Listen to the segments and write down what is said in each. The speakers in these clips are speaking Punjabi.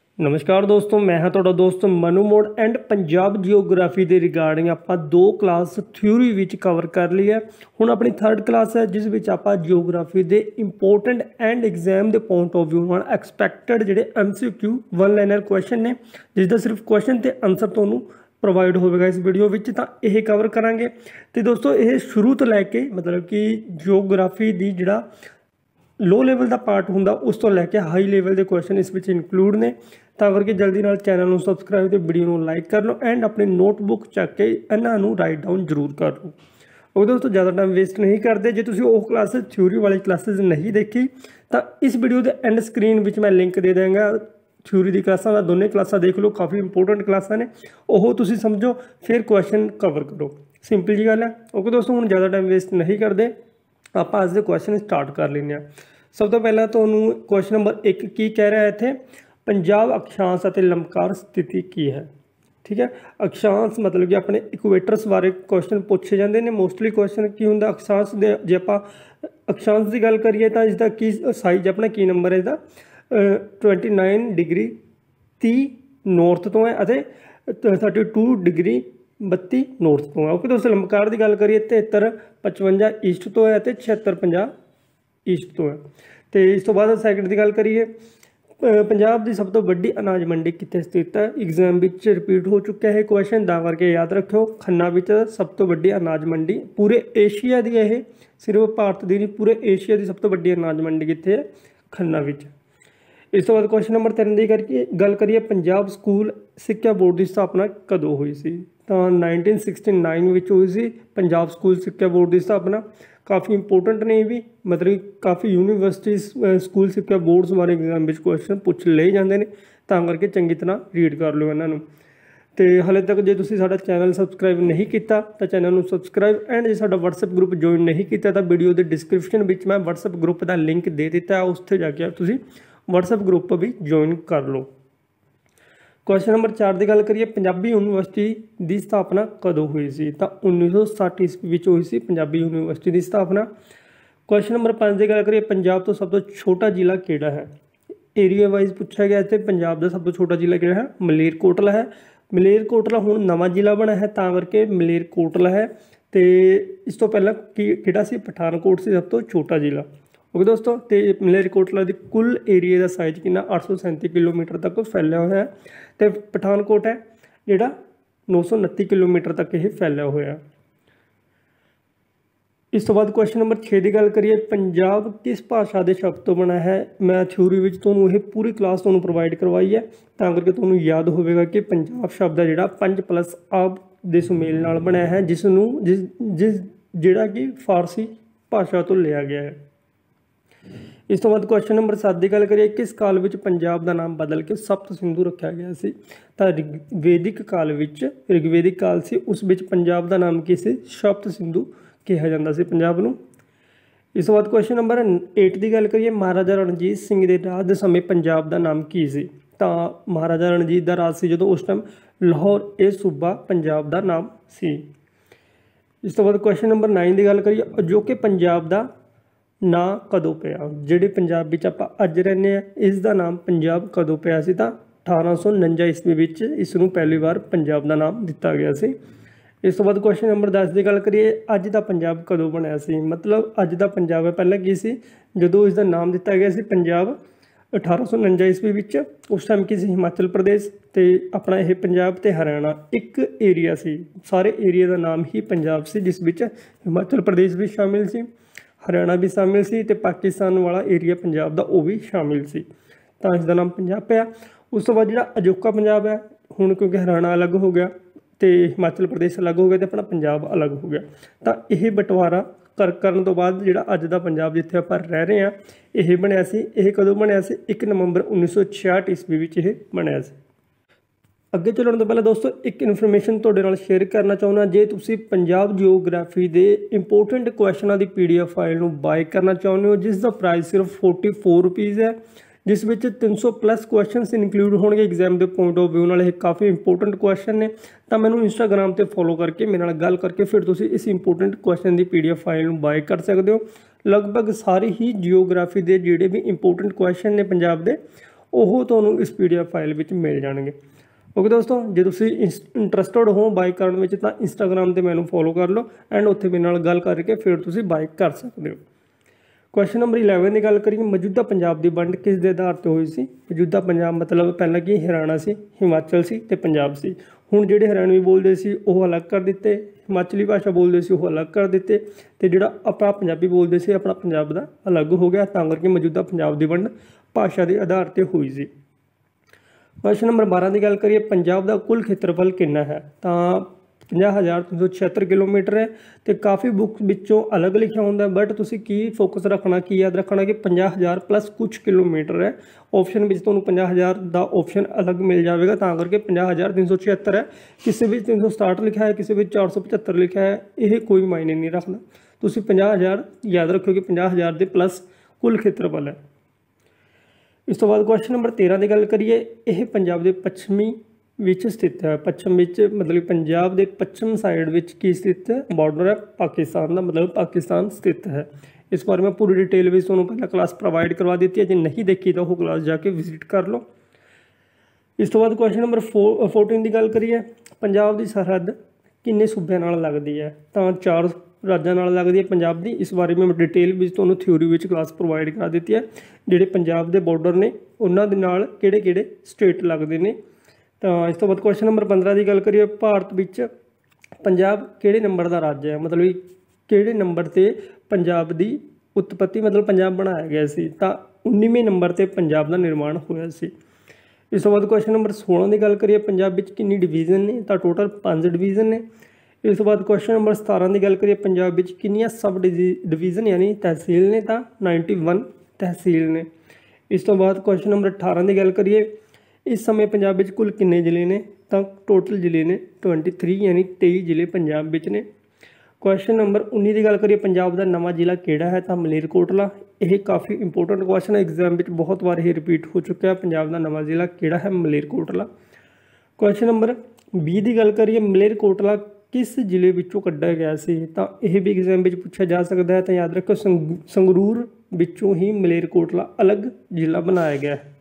नमस्कार दोस्तों, मैं हाँ ਤੁਹਾਡਾ ਦੋਸਤ ਮਨੂ ਮੋੜ ਐਂਡ ਪੰਜਾਬ ਜਿਓਗ੍ਰਾਫੀ ਦੇ ਰਿਗਾਰਡਿੰਗ ਆਪਾਂ ਦੋ ਕਲਾਸ ਥਿਊਰੀ ਵਿੱਚ ਕਵਰ ਕਰ ਲਈ ਹੈ। ਹੁਣ ਆਪਣੀ ਥਰਡ ਕਲਾਸ ਹੈ ਜਿਸ ਵਿੱਚ ਆਪਾਂ ਜਿਓਗ੍ਰਾਫੀ ਦੇ ਇੰਪੋਰਟੈਂਟ ਐਂਡ ਐਗਜ਼ਾਮ ਦੇ ਪੁਆਇੰਟ ਆਫ ਵਿਊ ਨਾਲ ਐਕਸਪੈਕਟਡ ਜਿਹੜੇ MCQ ਵਨ ਲਾਈਨਰ ਕੁਐਸਚਨ ਨੇ ਜਿਸ ਦਾ ਸਿਰਫ ਕੁਐਸਚਨ ਤੇ ਆਨਸਰ ਤੁਹਾਨੂੰ प्रोवाइड होगा इस वीडियो में, तो यह कवर करांगे। तो दोस्तों ये शुरू तो लैके मतलब कि जियोग्राफी की जिहड़ा लो लेवल का पार्ट होंदा उस तो लैके हाई लेवल के क्वेश्चन इस विच इनकलूड ने। तां करके जल्दी नाल चैनल को सबसक्राइब तो वीडियो को लाइक कर लो एंड अपनी नोटबुक चक के इन्हों राइट डाउन जरूर कर लो। और दोस्तों ज़्यादा टाइम वेस्ट नहीं करते, जो तुसीं वो क्लासेस थ्योरी वाली क्लासेस नहीं देखी तो इस वीडियो के एंड स्क्रीन में मैं लिंक दे देंगे। थ्योरी की क्लासा का दोनों क्लासा देख लो, काफ़ी इंपोर्टेंट क्लासा ने, वो तुसी समझो फिर क्वेश्चन कवर करो। सिंपल जी गल है। ओके दोस्तों, हम ज़्यादा टाइम वेस्ट नहीं करते, आप अज के क्वेश्चन स्टार्ट कर लें। सब तो पहला तो क्वेश्चन नंबर 1 की कह रहा है इतने पंजाब अक्षांश और लंबकार स्थिति की है। ठीक है, अक्षांश मतलब कि अपने इक्वेटर्स बारे क्वेश्चन पूछे जाते हैं। मोस्टली क्वेश्चन की होंगे अक्षांश दे, जे आप अक्षांश की गल करिए तो इसका की साइज अपना की नंबर है इसका 29 डिग्री 30 नॉर्थ तो है, 32 डिग्री 32 नॉर्थ तो है। ओके दोस्तों, लंबकार की गल करिए 73 55 ईस्ट तो है, 76 50 ईस्ट तो है। तो इस तो बाद सैकंड की गल करिए पंजाब की सब तो वड्डी अनाज मंडी कितने स्थित है। एग्जाम में रिपीट हो चुका है क्वेश्चन, ता करके याद रखियो। खन्ना विच सब तो वड्डी अनाज मंडी पूरे एशिया की है, सिर्फ भारत की नहीं पूरे एशिया की सब तो वड्डी अनाज मंडी कितने है, खन्ना विच। इस तो बाद क्वेश्चन नंबर 3 की करके गल करिए पंजाब स्कूल सिक्ख्या बोर्ड की स्थापना कदों हुई सी। तो 1969 में हुई सी पंजाब स्कूल सिक्ख्या बोर्ड की स्थापना। काफ़ी इंपोर्टेंट ने भी, मतलब काफ़ी यूनीवर्सिटी स्कूल सिक्ख्या बोर्ड्स बारे एग्जाम में क्वेश्चन पूछ ले जाते हैं, तां करके चंगी तरह रीड कर लो इन्हों। तो हाले तक जो तुसीं साडा चैनल सबसक्राइब नहीं किया तो चैनल को सबसक्राइब एंड जो साडा WhatsApp ग्रुप ज्वाइन नहीं किया तो वीडियो के डिस्क्रिप्शन में मैं WhatsApp ग्रुप का लिंक दे दिता है, उससे जाके तुसीं WhatsApp ग्रुप भी ज्वाइन कर लो। क्वेश्चन नंबर 4 की गल करिए पंजाबी यूनीवर्सिटी की स्थापना कदों हुई सी। तो 1960 ईस्वी में हुई सी पंजाबी यूनीवर्सिटी की स्थापना। क्वेश्चन नंबर 5 की गल करिए पंजाब तो सब तो छोटा जिला किहड़ा है। एरिया वाइज पूछा गया इतने पंजाब का सब तो छोटा जिला किहड़ा है, मलेरकोटला है। मलेरकोटला हुण नवा जिला बना है, तां करके मलेरकोटला है। तो इस तो पहला किहड़ा सी, पठानकोट से सब तो छोटा जिला। ओके दोस्तों, तो मलेरकोटला की कुल एरिए का साइज कितना 837 किलोमीटर तक फैलिया हुआ है। तो पठानकोट है जोड़ा 929 किलोमीटर तक यह फैलिया हुआ है। इस तो बाद क्वेश्चन नंबर 6 की गल करिए पंजाब किस भाषा के शब्द तो बना है। मैं थ्योरी में तुहानूं यह पूरी क्लास तुहानूं प्रोवाइड करवाई है, तां करके तुहानूं याद होगा कि पंजाब शब्द है जोड़ा 5+ आब दे सुमेल नाल बनया है, जिसनूं जिहड़ा कि फारसी भाषा तो लिया गया है। इस तो बाद क्वेश्चन नंबर 7 की गल करिए किस काल में पंजाब का नाम बदल के सप्त सिंधु रखा गया सी। तो ऋग्वेदिक काल विच ऋग्वेदिक काल से उस विच पंजाब का नाम की सी सप्त सिंधु कहा जाता सी पंजाब नूं। इस तो बाद क्वेश्चन नंबर 8 की गल करिए महाराजा रणजीत सिंह के राज समय पंजाब का नाम की सी। तो महाराजा रणजीत का राज से जो उस टाइम लाहौर ये सूबा पंजाब का नाम सी। इस तो बाद क्वेश्चन नंबर 9 की गल करिए अजोके पंजाब का ना कदों पिया। जिहड़े पंजाब विच आपां अज रहने इसका नाम पंजाब कदों पिया सी। तो 1849 ईस्वी विच इसनूं पहली बार पंजाब का नाम दिता गया सी। इस तो बाद क्वेश्चन नंबर 10 की गल करिए अज का पंजाब कदों बनया सी। मतलब अज का पंजाब है पहले की सी, जदों इसका नाम दिता गया सी पंजाब 1849 ईस्वी विच। उस टाइम की सी हिमाचल प्रदेश ते अपना यह पंजाब ते हरियाणा एक एरिया सी। सारे एरिया का नाम ही पंजाब सी, जिस विच हिमाचल प्रदेश भी शामिल सी, हरियाणा भी शामिल सी, ते पाकिस्तान वाला एरिया पंजाब का वह भी शामिल सी। तो इसका नाम पंजाब पिया। उस तो बाद जिहड़ा अजोका पंजाब है हुण क्योंकि हरियाणा अलग हो गया तो हिमाचल प्रदेश अलग हो गया तो अपना पंजाब अलग हो गया। तो यह बंटवारा करन तो बाद जिहड़ा अज दा पंजाब जिथे आपां रह रहे हैं यह बनया सी। यह कदों बनया सी 1 नवंबर 1966 ईस्वी विच यह बनया सी। अगे चलने तो पहले दोस्तों एक इन्फॉर्मेशन तुहाडे नाल शेयर करना चाहुंदा, जे तुसीं पंजाब जियोग्राफी के इंपोर्टेंट क्वेश्चनों की PDF फाइल नूं बाय करना चाहुंदे हो जिसका प्राइस सिर्फ 44 रुपीज़ है, जिस विच 300+ क्वेश्चन इनकलूड होंगे एग्जाम के पॉइंट ऑफ व्यू नाल। काफ़ी इंपोर्टेंट क्वेश्चन ने, तो मैंने इंस्टाग्राम पर फॉलो करके मेरे नाल गल करके फिर तुसीं इस इंपोर्टेंट क्वेश्चन की PDF फाइल नूं बाय कर सकते हो। लगभग सारे ही जियोग्राफी के जिहड़े भी इंपोर्टेंट क्वेश्चन ने पंजाब के ਉਹ ਤੁਹਾਨੂੰ ਇਸ PDF ਫਾਈਲ ਵਿੱਚ ਮਿਲ ਜਾਣਗੇ। ਓਕੇ ਦੋਸਤੋ, ਜੇ ਤੁਸੀਂ ਇੰਟਰਸਟਡ ਹੋ ਬਾਈ ਕਰਨ ਵਿੱਚ ਤਾਂ ਇੰਸਟਾਗ੍ਰਾਮ ਤੇ ਮੈਨੂੰ ਫੋਲੋ ਕਰ ਲਓ ਐਂਡ ਉੱਥੇ ਮੇਰੇ ਨਾਲ ਗੱਲ ਕਰਕੇ ਫਿਰ ਤੁਸੀਂ ਬਾਈ ਕਰ ਸਕਦੇ ਹੋ। ਕੁਐਸਚਨ ਨੰਬਰ 11 ਦੀ ਗੱਲ ਕਰੀਏ, ਮੌਜੂਦਾ ਪੰਜਾਬ ਦੀ ਵੰਡ ਕਿਸ ਦੇ ਆਧਾਰ ਤੇ ਹੋਈ ਸੀ। ਮੌਜੂਦਾ ਪੰਜਾਬ ਮਤਲਬ ਪਹਿਲਾਂ ਕੀ ਹਰਿਆਣਾ ਸੀ, ਹਿਮਾਚਲ ਸੀ ਤੇ ਪੰਜਾਬ ਸੀ। ਹੁਣ ਜਿਹੜੇ ਹਰਿਆਣਵੀ ਬੋਲਦੇ ਸੀ ਉਹ ਅਲੱਗ ਕਰ ਦਿੱਤੇ, ਹਿਮਾਚਲੀ ਭਾਸ਼ਾ ਬੋਲਦੇ ਸੀ ਉਹ ਅਲੱਗ ਕਰ ਦਿੱਤੇ ਤੇ ਜਿਹੜਾ ਆਪਣਾ ਪੰਜਾਬੀ ਬੋਲਦੇ ਸੀ ਆਪਣਾ ਪੰਜਾਬ ਦਾ ਅਲੱਗ ਹੋ ਗਿਆ। ਤਾਂ ਕਰਕੇ ਮੌਜੂਦਾ ਪੰਜਾਬ ਦੀ ਵੰਡ ਭਾਸ਼ਾ ਦੇ ਆਧਾਰ ਤੇ ਹੋਈ ਸੀ। ਕੁਐਸਚਨ ਨੰਬਰ 12 ਦੀ ਗੱਲ ਕਰੀਏ, ਪੰਜਾਬ ਦਾ ਕੁੱਲ ਖੇਤਰਫਲ ਕਿੰਨਾ ਹੈ। ਤਾਂ 50,376 ਕਿਲੋਮੀਟਰ ਹੈ ਤੇ ਕਾफ़ी ਬੁੱਕ ਵਿੱਚੋਂ ਅਲੱਗ ਲਿਖਿਆ ਹੁੰਦਾ, ਬਟ ਤੁਸੀਂ ਕੀ ਫੋਕਸ ਰੱਖਣਾ, ਕੀ ਯਾਦ ਰੱਖਣਾ ਕਿ 50,000 ਪਲੱਸ ਕੁਛ ਕਿਲੋਮੀਟਰ ਹੈ। ਆਪਸ਼ਨ ਵਿੱਚ ਤੁਹਾਨੂੰ 50,000 ਦਾ ਆਪਸ਼ਨ ਅਲੱਗ ਮਿਲ ਜਾਵੇਗਾ, ਤਾਂ ਕਰਕੇ 50,376 ਹੈ। ਕਿਸੇ ਵਿੱਚ 367 ਲਿਖਿਆ ਹੈ, ਕਿਸੇ ਵਿੱਚ 475 ਲਿਖਿਆ ਹੈ, ਇਹ ਕੋਈ ਮਾਇਨੇ ਨਹੀਂ ਰੱਖਦਾ। ਤੁਸੀਂ 50,000 ਯਾਦ ਰੱਖੋ ਕਿ 50,000 ਦੇ ਪਲੱਸ ਕੁੱਲ ਖੇਤਰਫਲ ਹੈ। ਇਸ ਤੋਂ ਬਾਅਦ ਕੁਐਸਚਨ ਨੰਬਰ 13 ਦੀ ਗੱਲ ਕਰੀਏ, ਇਹ ਪੰਜਾਬ ਦੇ ਪੱਛਮੀ ਵਿੱਚ ਸਥਿਤ ਹੈ। ਪੱਛਮ ਵਿੱਚ ਮਤਲਬ ਪੰਜਾਬ ਦੇ ਪੱਛਮ ਸਾਈਡ ਵਿੱਚ ਕੀ ਸਥਿਤ ਹੈ, ਬਾਰਡਰ ਹੈ ਪਾਕਿਸਤਾਨ ਦਾ, ਮਤਲਬ ਪਾਕਿਸਤਾਨ ਸਥਿਤ ਹੈ। ਇਸ ਬਾਰੇ ਮੈਂ ਪੂਰੀ ਡਿਟੇਲ ਵਿੱਚ ਤੁਹਾਨੂੰ ਪਹਿਲਾਂ ਕਲਾਸ ਪ੍ਰੋਵਾਈਡ ਕਰਵਾ ਦਿੱਤੀ ਹੈ, ਜੇ ਨਹੀਂ ਦੇਖੀ ਤਾਂ ਉਹ ਕਲਾਸ ਜਾ ਕੇ ਵਿਜ਼ਿਟ ਕਰ ਲਓ। ਇਸ ਤੋਂ ਬਾਅਦ ਕੁਐਸਚਨ ਨੰਬਰ 14 ਦੀ ਗੱਲ ਕਰੀਏ, ਪੰਜਾਬ ਦੀ ਸਰਹੱਦ ਕਿੰਨੇ ਸੂਬਿਆਂ ਨਾਲ ਲੱਗਦੀ ਹੈ। ਤਾਂ 4 ਰਾਜਾਂ ਨਾਲ ਲੱਗਦੀ ਹੈ ਪੰਜਾਬ ਦੀ। ਇਸ ਬਾਰੇ ਮੈਂ ਡਿਟੇਲ ਵਿੱਚ ਤੁਹਾਨੂੰ ਥਿਊਰੀ ਵਿੱਚ ਕਲਾਸ ਪ੍ਰੋਵਾਈਡ ਕਰਾ ਦਿੱਤੀ ਹੈ। ਜਿਹੜੇ ਪੰਜਾਬ ਦੇ ਬਾਰਡਰ ਨੇ ਉਹਨਾਂ ਦੇ ਨਾਲ ਕਿਹੜੇ ਕਿਹੜੇ ਸਟੇਟ ਲੱਗਦੇ ਨੇ। ਤਾਂ ਇਸ ਤੋਂ ਬਾਅਦ ਕੁਐਸਚਨ ਨੰਬਰ 15 ਦੀ ਗੱਲ ਕਰੀਏ, ਭਾਰਤ ਵਿੱਚ ਪੰਜਾਬ ਕਿਹੜੇ ਨੰਬਰ ਦਾ ਰਾਜ ਹੈ, ਮਤਲਬ ਕਿਹੜੇ ਨੰਬਰ 'ਤੇ ਪੰਜਾਬ ਦੀ ਉਤਪਤੀ ਮਤਲਬ ਪੰਜਾਬ ਬਣਾਇਆ ਗਿਆ ਸੀ। ਤਾਂ 19ਵੇਂ ਨੰਬਰ 'ਤੇ ਪੰਜਾਬ ਦਾ ਨਿਰਮਾਣ ਹੋਇਆ ਸੀ। ਇਸ ਤੋਂ ਬਾਅਦ ਕੁਐਸਚਨ ਨੰਬਰ 16 ਦੀ ਗੱਲ ਕਰੀਏ, ਪੰਜਾਬ ਵਿੱਚ ਕਿੰਨੀ ਡਿਵੀਜ਼ਨ ਨੇ। ਤਾਂ ਟੋਟਲ 5 ਡਿਵੀਜ਼ਨ ਨੇ। ਇਸ ਤੋਂ ਬਾਅਦ ਕੁਐਸਚਨ ਨੰਬਰ 17 ਦੀ ਗੱਲ ਕਰੀਏ, ਪੰਜਾਬ ਵਿੱਚ ਕਿੰਨੀਆਂ ਸਬ ਡਿਵੀਜ਼ਨ ਯਾਨੀ ਤਹਿਸੀਲ ਨੇ। ਤਾਂ 91 ਤਹਿਸੀਲ ਨੇ। ਇਸ ਤੋਂ ਬਾਅਦ ਕੁਐਸਚਨ ਨੰਬਰ 18 ਦੀ ਗੱਲ ਕਰੀਏ, ਇਸ ਸਮੇਂ ਪੰਜਾਬ ਵਿੱਚ ਕੁੱਲ ਕਿੰਨੇ ਜ਼ਿਲ੍ਹੇ ਨੇ। ਤਾਂ ਟੋਟਲ ਜ਼ਿਲ੍ਹੇ ਨੇ 23 ਯਾਨੀ 23 ਜ਼ਿਲ੍ਹੇ ਪੰਜਾਬ ਵਿੱਚ ਨੇ। ਕੁਐਸਚਨ ਨੰਬਰ 19 ਦੀ ਗੱਲ ਕਰੀਏ, ਪੰਜਾਬ ਦਾ ਨਵਾਂ ਜ਼ਿਲ੍ਹਾ ਕਿਹੜਾ ਹੈ। ਤਾਂ ਮਲੇਰਕੋਟਲਾ। ਇਹ ਕਾਫੀ ਇੰਪੋਰਟੈਂਟ ਕੁਐਸਚਨ ਹੈ, ਐਗਜ਼ਾਮ ਵਿੱਚ ਬਹੁਤ ਵਾਰ ਇਹ ਰਿਪੀਟ ਹੋ ਚੁੱਕਿਆ। ਪੰਜਾਬ ਦਾ ਨਵਾਂ ਜ਼ਿਲ੍ਹਾ ਕਿਹੜਾ ਹੈ, ਮਲੇਰਕੋਟਲਾ। ਕੁਐਸਚਨ ਨੰਬਰ 20 ਦੀ ਗੱਲ ਕਰੀਏ, ਮਲੇਰਕੋਟਲਾ ਕਿਸ ਜ਼ਿਲ੍ਹੇ ਵਿੱਚੋਂ ਕੱਢਿਆ ਗਿਆ ਸੀ। ਤਾਂ ਇਹ ਵੀ ਐਗਜ਼ਾਮ ਵਿੱਚ ਪੁੱਛਿਆ ਜਾ ਸਕਦਾ ਹੈ। ਤਾਂ ਯਾਦ ਰੱਖੋ ਸੰਗਰੂਰ ਵਿੱਚੋਂ ਹੀ ਮਲੇਰਕੋਟਲਾ ਅਲੱਗ ਜ਼ਿਲ੍ਹਾ ਬਣਾਇਆ ਗਿਆ ਹੈ।